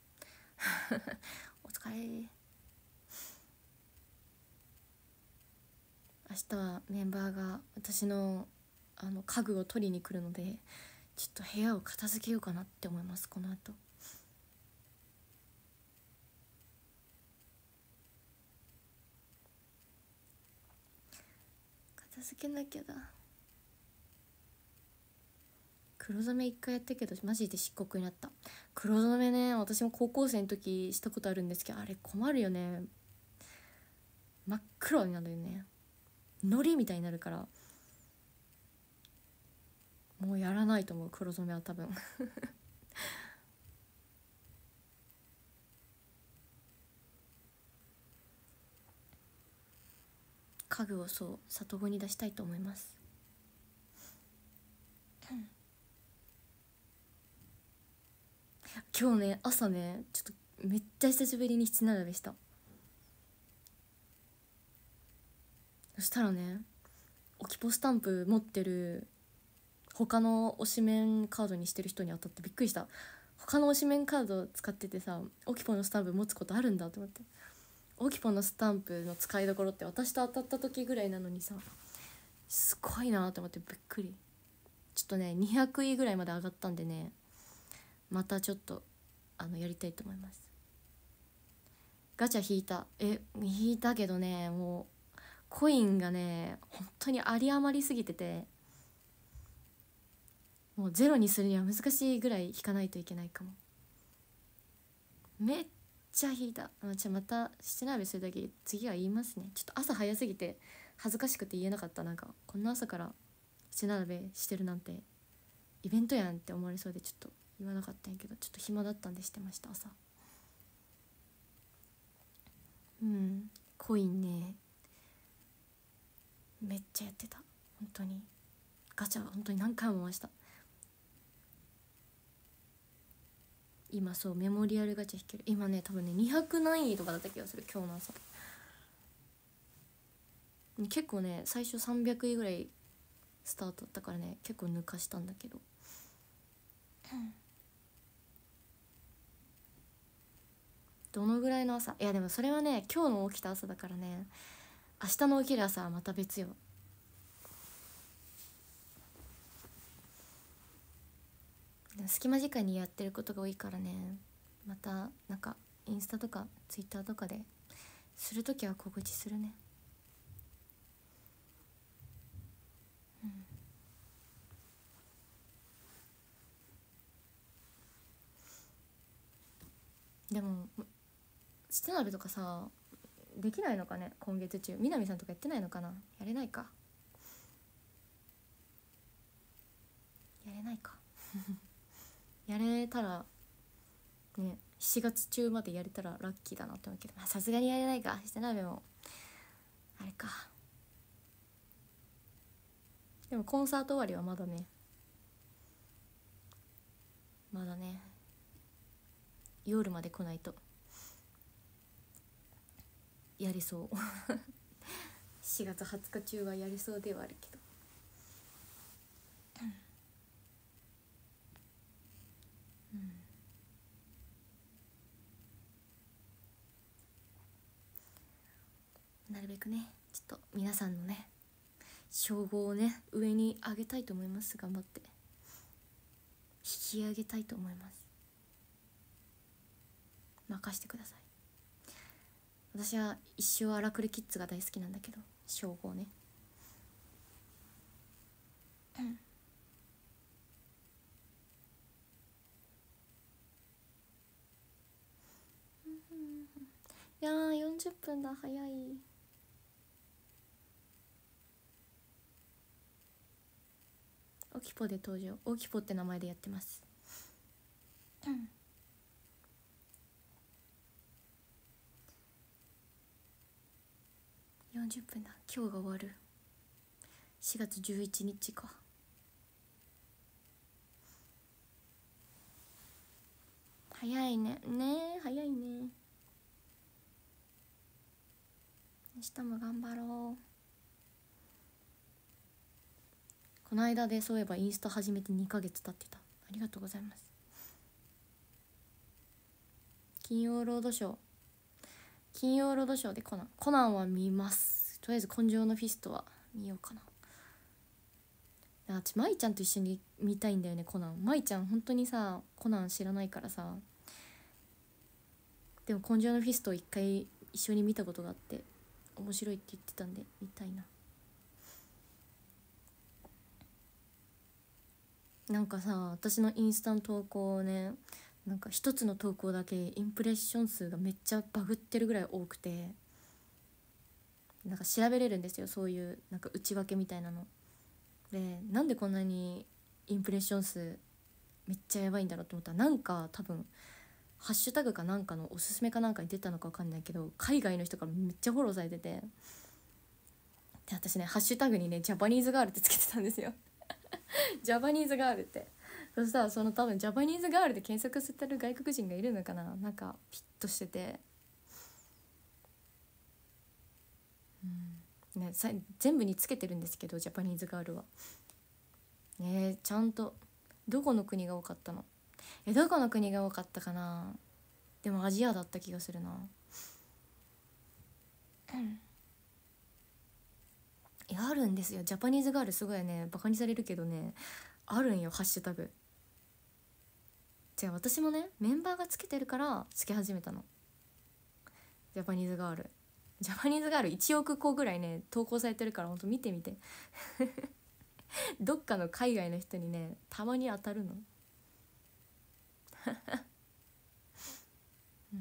お疲れ。明日はメンバーが私のあの家具を取りに来るので、ちょっと部屋を片付けようかなって思います。この後片付けなきゃだ。黒染め一回やったけどマジで漆黒になった。黒染めね、私も高校生の時したことあるんですけど、あれ困るよね。真っ黒になるよね。糊みたいになるから、もうやらないと思う、黒染めは多分家具をそう里子に出したいと思います、うん、今日ね朝ねちょっとめっちゃ久しぶりに七並べした。そしたらね、オキポスタンプ持ってる他の推しメンカードにしてる人に当たってびっくりした。他の推しメンカード使っててさ、オキポのスタンプ持つことあるんだと思って。オキポのスタンプの使いどころって私と当たった時ぐらいなのにさ、すごいなと思ってびっくり。ちょっとねにひゃくいぐらいまで上がったんでね、またちょっとあのやりたいと思います。ガチャ引いた。え引いたけどね、もうコインがね本当に有り余りすぎてて、もうゼロにするには難しいぐらい引かないといけないかも。めっちゃ引いた。あ、じゃあまた七並べするだけ次は言いますね。ちょっと朝早すぎて恥ずかしくて言えなかった。なんかこんな朝から七並べしてるなんてイベントやんって思われそうでちょっと言わなかったんやけど、ちょっと暇だったんでしてました朝。うんコインねめっちゃやってた。本当にガチャ本当に何回も回した。今そうメモリアルガチャ引ける。今ね多分ねにひゃく何位とかだった気がする今日の朝。結構ね最初さんびゃくいぐらいスタートだったからね、結構抜かしたんだけど、どのぐらいの朝、いやでもそれはね今日の起きた朝だからね、明日の起きる朝はまた別よ。隙間時間にやってることが多いからね、またなんかインスタとかツイッターとかでするときは告知するね。うん、でも七並べとかさできないのかね今月中。南さんとかやってないのかな。やれないかやれないかやれたらねしちがつ中までやれたらラッキーだなって思うけど、さすがにやれないか。七並べもあれか。でもコンサート終わりはまだねまだね夜まで来ないとやりそうしがつはつか中はやりそうではあるけど、うん、なるべくねちょっと皆さんのね称号をね上に上げたいと思います。頑張って引き上げたいと思います。任してください。私は一生荒くれキッズが大好きなんだけど、称号ね。いやーよんじゅっぷんだ、早い。オキポで登場。オキポって名前でやってます。よんじゅっぷんだ。今日が終わる。しがつじゅういちにちか。早いね。ねえ、早いね。明日も頑張ろう。この間でそういえばインスタ始めてにかげつ経ってた。ありがとうございます。金曜ロードショー。金曜ロードショーでコナン。コナンは見ます。とりあえず根性のフィストは見ようかな。あ、ち舞ちゃんと一緒に見たいんだよね、コナン。舞ちゃん本当にさ、コナン知らないからさ。でも根性のフィストを一回一緒に見たことがあって、面白いって言ってたんで見たいな。なんかさ、私のインスタの投稿ね、なんか一つの投稿だけインプレッション数がめっちゃバグってるぐらい多くて、なんか調べれるんですよ、そういうなんか内訳みたいなので。なんでこんなにインプレッション数めっちゃやばいんだろうと思ったら、なんか多分ハッシュタグかなんかのおすすめかなんかに出たのか分かんないけど、海外の人からめっちゃフォローされてて、で私ねハッシュタグにねジャパニーズガールってつけてたんですよジャパニーズガールって。そしたらその多分ジャパニーズガールで検索してる外国人がいるのかな、なんかピッとしてて、うんね、さ全部につけてるんですけどジャパニーズガールはね、ちゃんとどこの国が多かったの、えどこの国が多かったかな。でもアジアだった気がするな。うんいやあるんですよ、ジャパニーズガール。すごいねバカにされるけどね、あるんよハッシュタグ。じゃあ私もねメンバーがつけてるからつけ始めたの、ジャパニーズガール。ジャパニーズガールいちおくこぐらいね投稿されてるから、ほんと見てみてどっかの海外の人にねたまに当たるのうん、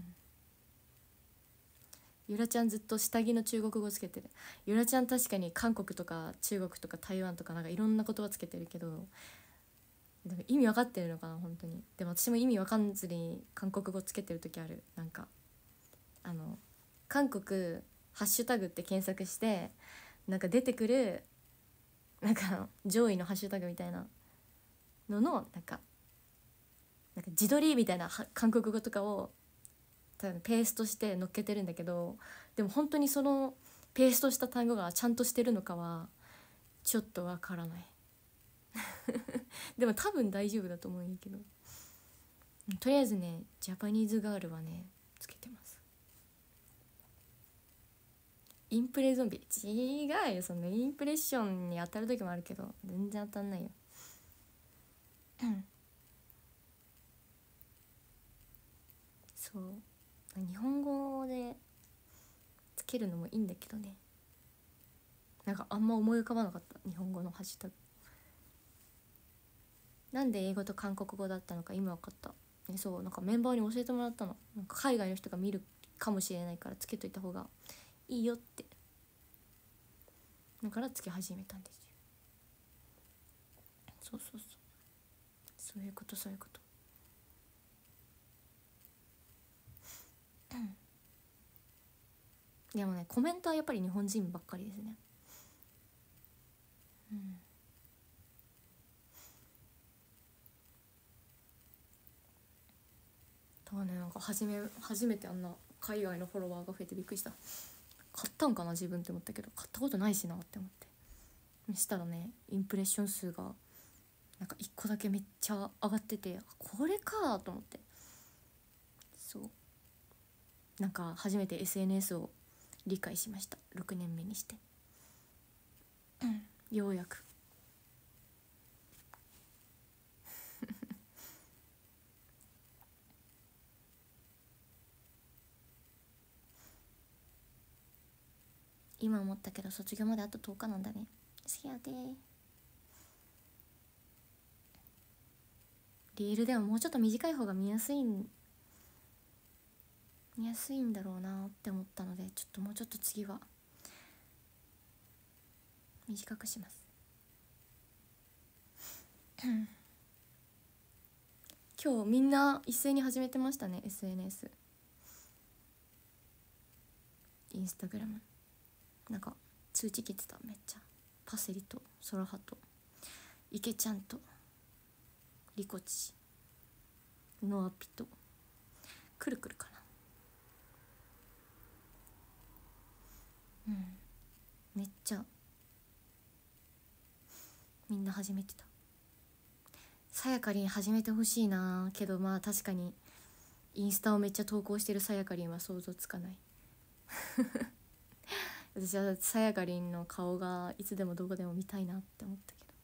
ゆらちゃんずっと下着の中国語つけてる。ゆらちゃん確かに韓国とか中国とか台湾とかなんかいろんな言葉つけてるけど、でも意味わかってるのかな本当に。でも私も意味わかんずに韓国語つけてる時ある。なんかあの韓国ハッシュタグって検索してなんか出てくるなんか上位のハッシュタグみたいなののなんかなんか自撮りみたいな韓国語とかを多分ペーストして載っけてるんだけど、でも本当にそのペーストした単語がちゃんとしてるのかはちょっとわからないでも多分大丈夫だと思うんやけど、とりあえずねジャパニーズガールはねつけてます。インプレゾンビ違うよ、そんなインプレッションに当たる時もあるけど全然当たんないよそう日本語でつけるのもいいんだけどね、なんかあんま思い浮かばなかった日本語のハッシュタグ。なんで英語と韓国語だったのか今分かった、ね、そうなんかメンバーに教えてもらったの。なんか海外の人が見るかもしれないからつけといた方がいいよって、だからつけ始めたんですよ。そうそうそうそういうことそういうことでもねコメントはやっぱり日本人ばっかりですね。うんだね、なんか初め初めてあんな海外のフォロワーが増えてびっくりした。買ったんかな自分って思ったけど、買ったことないしなって思って。そしたらねインプレッション数がなんかいっこだけめっちゃ上がってて、これかと思って。そうなんか初めて エスエヌエス を理解しました、ろくねんめにして、うん、ようやく今思ったけど卒業まであととおかなんだね。せやでリールでももうちょっと短い方が見やすいん見やすいんだろうなって思ったので、ちょっともうちょっと次は短くします今日みんな一斉に始めてましたね。 エスエヌエス、 インスタグラムなんか通知来てた。めっちゃパセリとソラハとイケちゃんとリコチノアピとくるくるかな。うんめっちゃみんな始めてた。さやかりん始めてほしいな。けどまあ確かにインスタをめっちゃ投稿してるさやかりんは想像つかない私はさやかりんの顔がいつでもどこでも見たいなって思ったけど。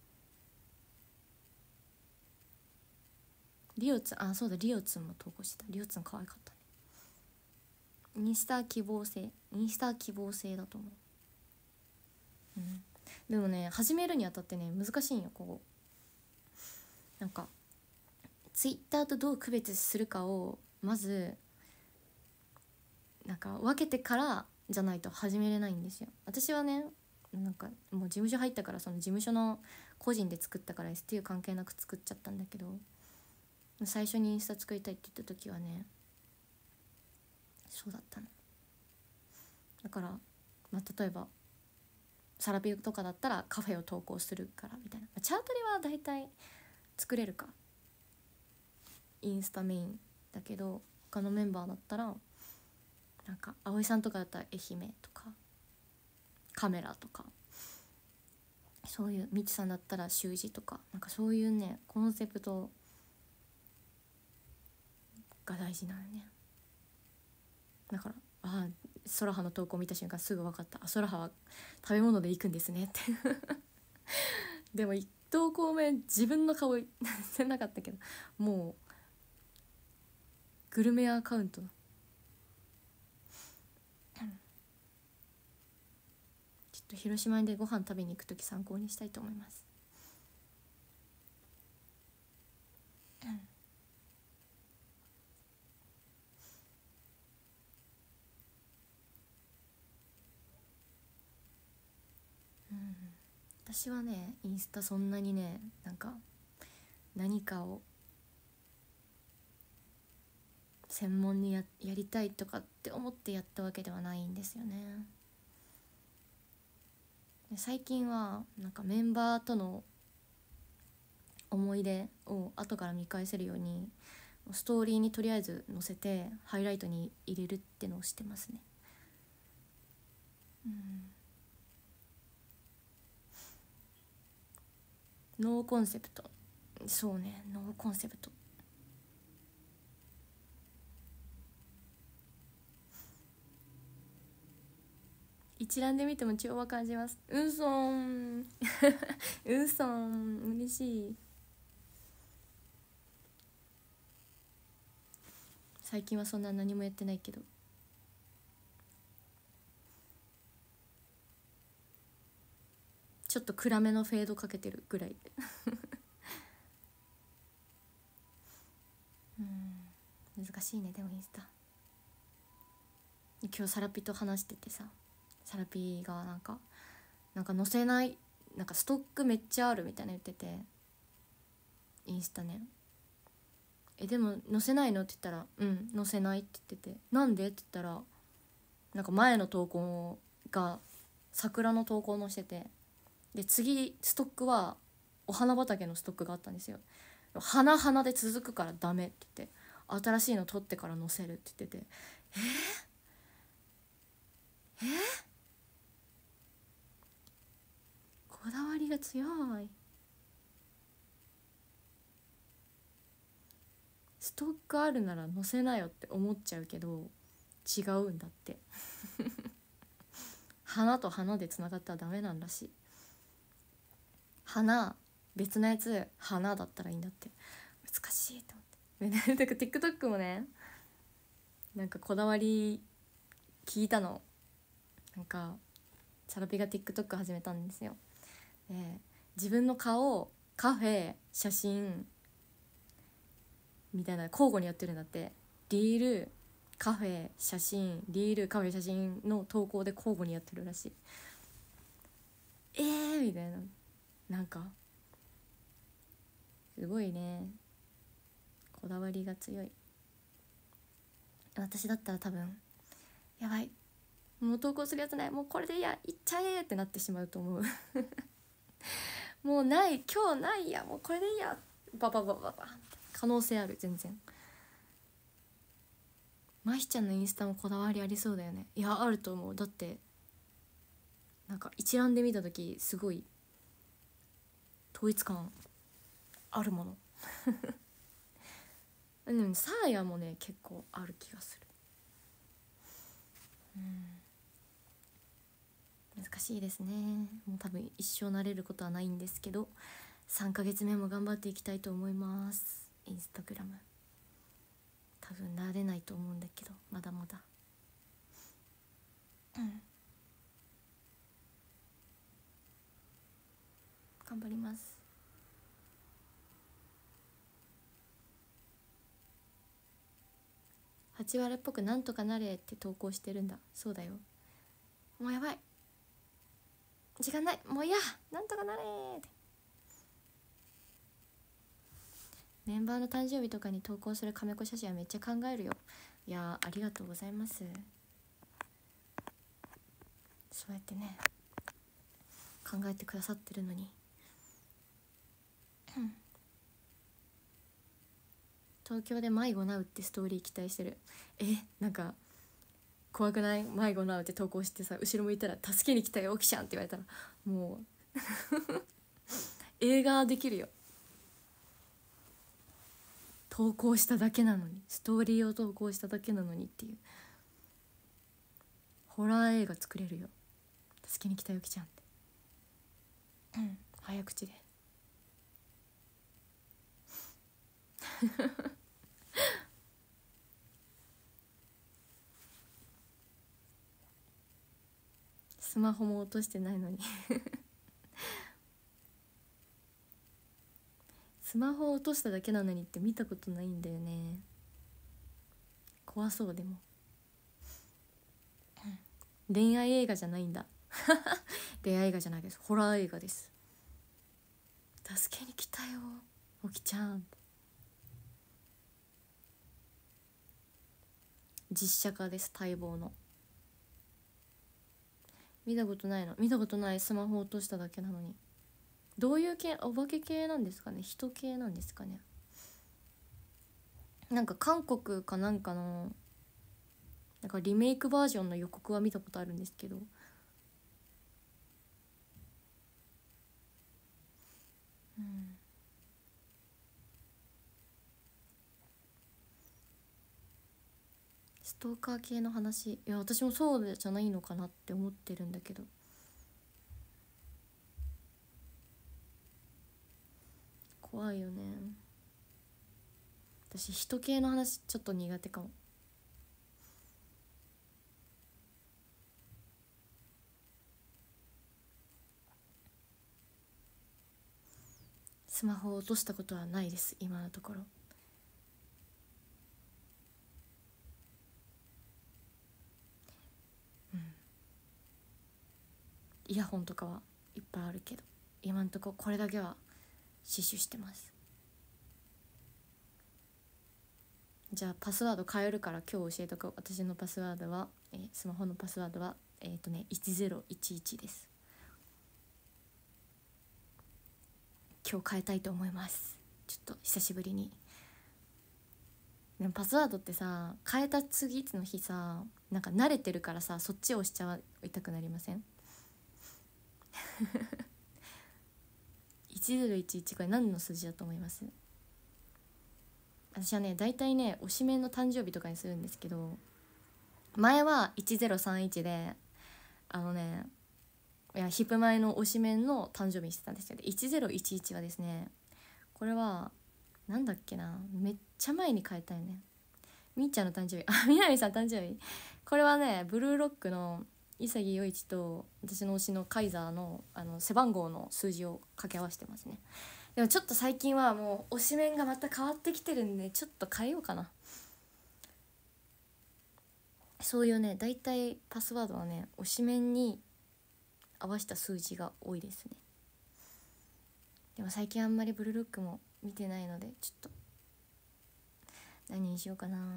リオツン、あそうだリオツンも投稿してた。リオツン可愛かったね。インスタ希望性インスタ希望性だと思う。うんでもね始めるにあたってね難しいんよ。ここなんかツイッターとどう区別するかをまずなんか分けてからじゃないと始めれないんですよ。私はねなんかもう事務所入ったからその事務所の個人で作ったから エスティーユー 関係なく作っちゃったんだけど、最初にインスタ作りたいって言った時はねそうだったの。だから、まあ、例えばサラピューとかだったらカフェを投稿するからみたいな、チャートリはだいたい作れるかインスタメインだけど、他のメンバーだったらなんか葵さんとかだったら愛媛とかカメラとか、そういうみちさんだったら習字とか、なんかそういうねコンセプトが大事なのね。だからああソラハの投稿見た瞬間すぐ分かった。あソラハは食べ物で行くんですねってでも一投稿目自分の顔全然なかったけど、もうグルメアカウントちょっと広島でご飯食べに行くとき参考にしたいと思います。私はねインスタそんなにねなんか何かを専門に や, やりたいとかって思ってやったわけではないんですよね。で最近はなんかメンバーとの思い出を後から見返せるようにストーリーにとりあえず載せてハイライトに入れるってのをしてますね。うんノーコンセプト、そうねノーコンセプト。一覧で見ても調和感じます。うそんうそん嬉しい。最近はそんな何もやってないけど、ちょっと暗めのフェードかけてるぐらいうん難しいね。でもインスタ今日サラピと話しててさ、サラピがなんかなんか載せないなんかストックめっちゃあるみたいな言ってて、インスタねえでも載せないのって言ったらうん載せないって言ってて、なんでって言ったらなんか前の投稿が桜の投稿載せて、で次ストックはお花畑のストックがあったんですよ。花花で続くからダメって言って、新しいの取ってから載せるって言ってて、えー、えー、こだわりが強い。ストックあるなら載せなよって思っちゃうけど違うんだって花と花でつながったらダメなんだし、花別のやつ花だったらいいんだって。難しいと思って。でね、だから TikTok もねなんかこだわり聞いたの。なんかチャラピが TikTok 始めたんですよ。で自分の顔、カフェ、写真みたいな交互にやってるんだって。リール、カフェ、写真、リール、カフェ、写真の投稿で交互にやってるらしい。えーみたいな、なんかすごいね、こだわりが強い。私だったら多分やばい、もう投稿するやつない、もうこれでいいや、いっちゃえってなってしまうと思うもうない、今日ないや、もうこれでいいや、バババババ可能性ある。全然まひちゃんのインスタもこだわりありそうだよね。いやあると思う。だってなんか一覧で見た時すごい統一感あるものでもサーヤもね結構ある気がする。うん、難しいですね。もう多分一生慣れることはないんですけど、さんかげつめも頑張っていきたいと思います。インスタグラム多分慣れないと思うんだけど、まだまだ、うん、頑張ります。八割っぽくなんとかなれって投稿してるんだそうだよ。もうやばい、時間ない、もういや、なんとかなれって。メンバーの誕生日とかに投稿するカメ子写真はめっちゃ考えるよ。いやありがとうございます。そうやってね考えてくださってるのに、うん、東京で迷子なうってストーリー期待してる。えなんか怖くない？迷子なうって投稿してさ、後ろ向いたら助けに来たよオキちゃんって言われたらもう映画できるよ。投稿しただけなのに、ストーリーを投稿しただけなのにっていう、ホラー映画作れるよ。助けに来たよきちゃんって、うん、早口でスマホも落としてないのにスマホを落としただけなのにって見たことないんだよね。怖そう。でも恋愛映画じゃないんだ恋愛映画じゃないです、ホラー映画です。助けに来たよおきちゃん。実写化です、待望の。見たことないの？見たことない。スマホ落としただけなのに。どういう系？お化け系なんですかね、人系なんですかね。なんか韓国かなんかのなんかリメイクバージョンの予告は見たことあるんですけど、うん、ストーカー系の話、いや私もそうじゃないのかなって思ってるんだけど、怖いよね。私人系の話ちょっと苦手かも。スマホを落としたことはないです今のところ。うん、イヤホンとかはいっぱいあるけど、今のところこれだけは死守してます。じゃあパスワード変えるから今日教えとく。私のパスワードは、えー、スマホのパスワードはえっ、ー、とねいちぜろいちいちです。今日変えたいと思います。ちょっと久しぶりに。でもパスワードってさ、変えた次の日さ、なんか慣れてるからさ、そっちを押しちゃいたくなりませんいちぜろいちいち、これ何の数字だと思います？私はね大体ね推しメンの誕生日とかにするんですけど、前はいちぜろさんいちで、あのねいやヒップ前の推しメンの誕生日にしてたんですよ。でいちぜろいちいちはですね、これはなんだっけな、めっちゃ前に変えたよね。みーちゃんの誕生日、あみなみさん誕生日、これはねブルーロックの潔陽一と私の推しのカイザーのあの背番号の数字を掛け合わせてますね。でもちょっと最近はもう推しメンがまた変わってきてるんでちょっと変えようかな。そういうね、だいたいパスワードはね推しメンに合わせた数字が多いですね。でも最近あんまりブルーロックも見てないのでちょっと何にしようかな。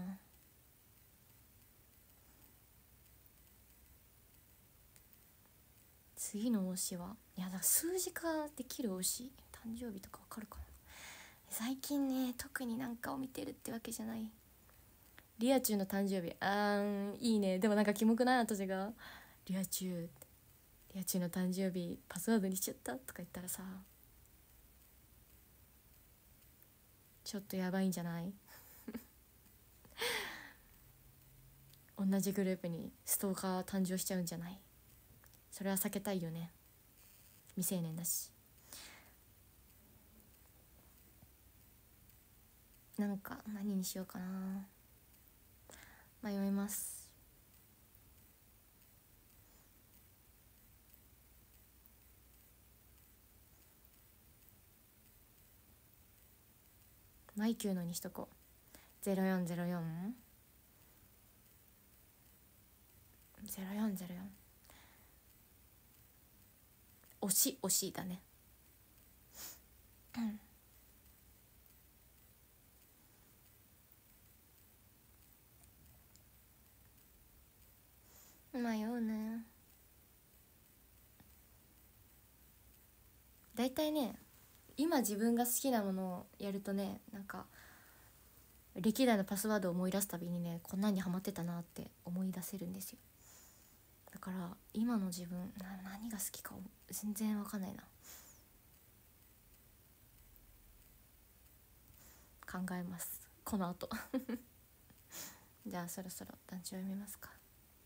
次の推しはいやだから数字化できる推し誕生日とかわかるかな。最近ね特になんかを見てるってわけじゃない。リアチュウの誕生日あーいいね。でもなんかキモくない？私がリアチュウリアチュウの誕生日パスワードにしちゃったとか言ったらさちょっとやばいんじゃない？同じグループにストーカー誕生しちゃうんじゃない？それは避けたいよね。未成年だし。なんか何にしようかな迷います。マイキューのにしとこう。ゼロよんゼロよん ゼロよんゼロよん推し推しだね。迷うね。だいたいね今自分が好きなものをやるとねなんか歴代のパスワードを思い出すたびにねこんなんにハマってたなって思い出せるんですよ。だから今の自分な何が好きか全然わかんないな。考えますこの後じゃあそろそろ団地を読みますか。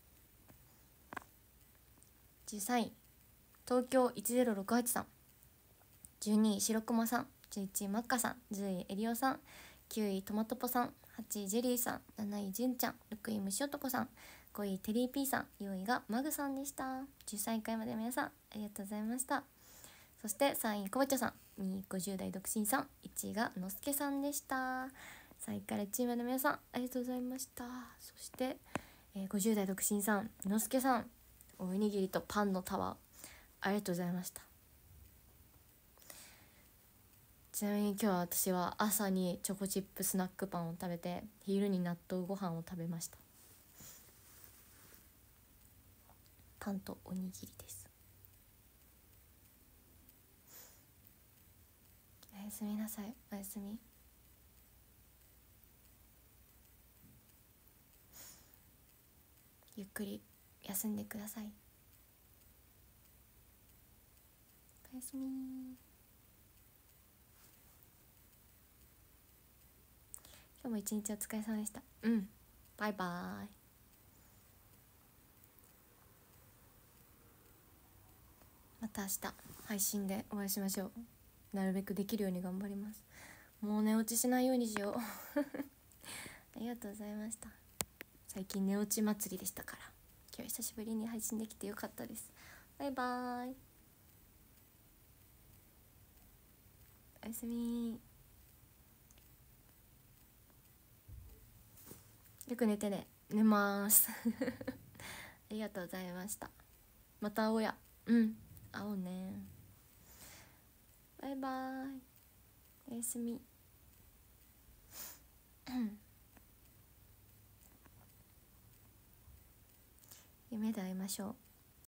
じゅうさんい東京いちぜろろくはちさん、じゅうにい白熊さん、じゅういちいマッカさん、じゅういエリオさん、きゅういトマトポさん、はちいジェリーさん、なないじゅんちゃん、ろくい虫男さん、ごいテリーピーさん、よんいがマグさんでした。じゅうさんいかいまで皆さんありがとうございました。そしてさんいコバチョさん、にいごじゅう代独身さん、いちいがのすけさんでした。さんいからいちいまで皆さんありがとうございました。そして、えー、ごじゅう代独身さん、のすけさん、おにぎりとパンのタワーありがとうございました。ちなみに今日は私は朝にチョコチップスナックパンを食べて昼に納豆ご飯を食べました。パンとおにぎりです。おやすみなさい。おやすみ。ゆっくり休んでください。おやすみ。今日も一日お疲れ様でした。うん、バイバイ。また明日配信でお会いしましょう。なるべくできるように頑張ります。もう寝落ちしないようにしようありがとうございました。最近寝落ち祭りでしたから今日久しぶりに配信できてよかったです。バイバイ。おやすみ。よく寝てね。寝ますありがとうございました。また会おうや。うん会おうね。バイバイ。おやすみ夢で会いましょう。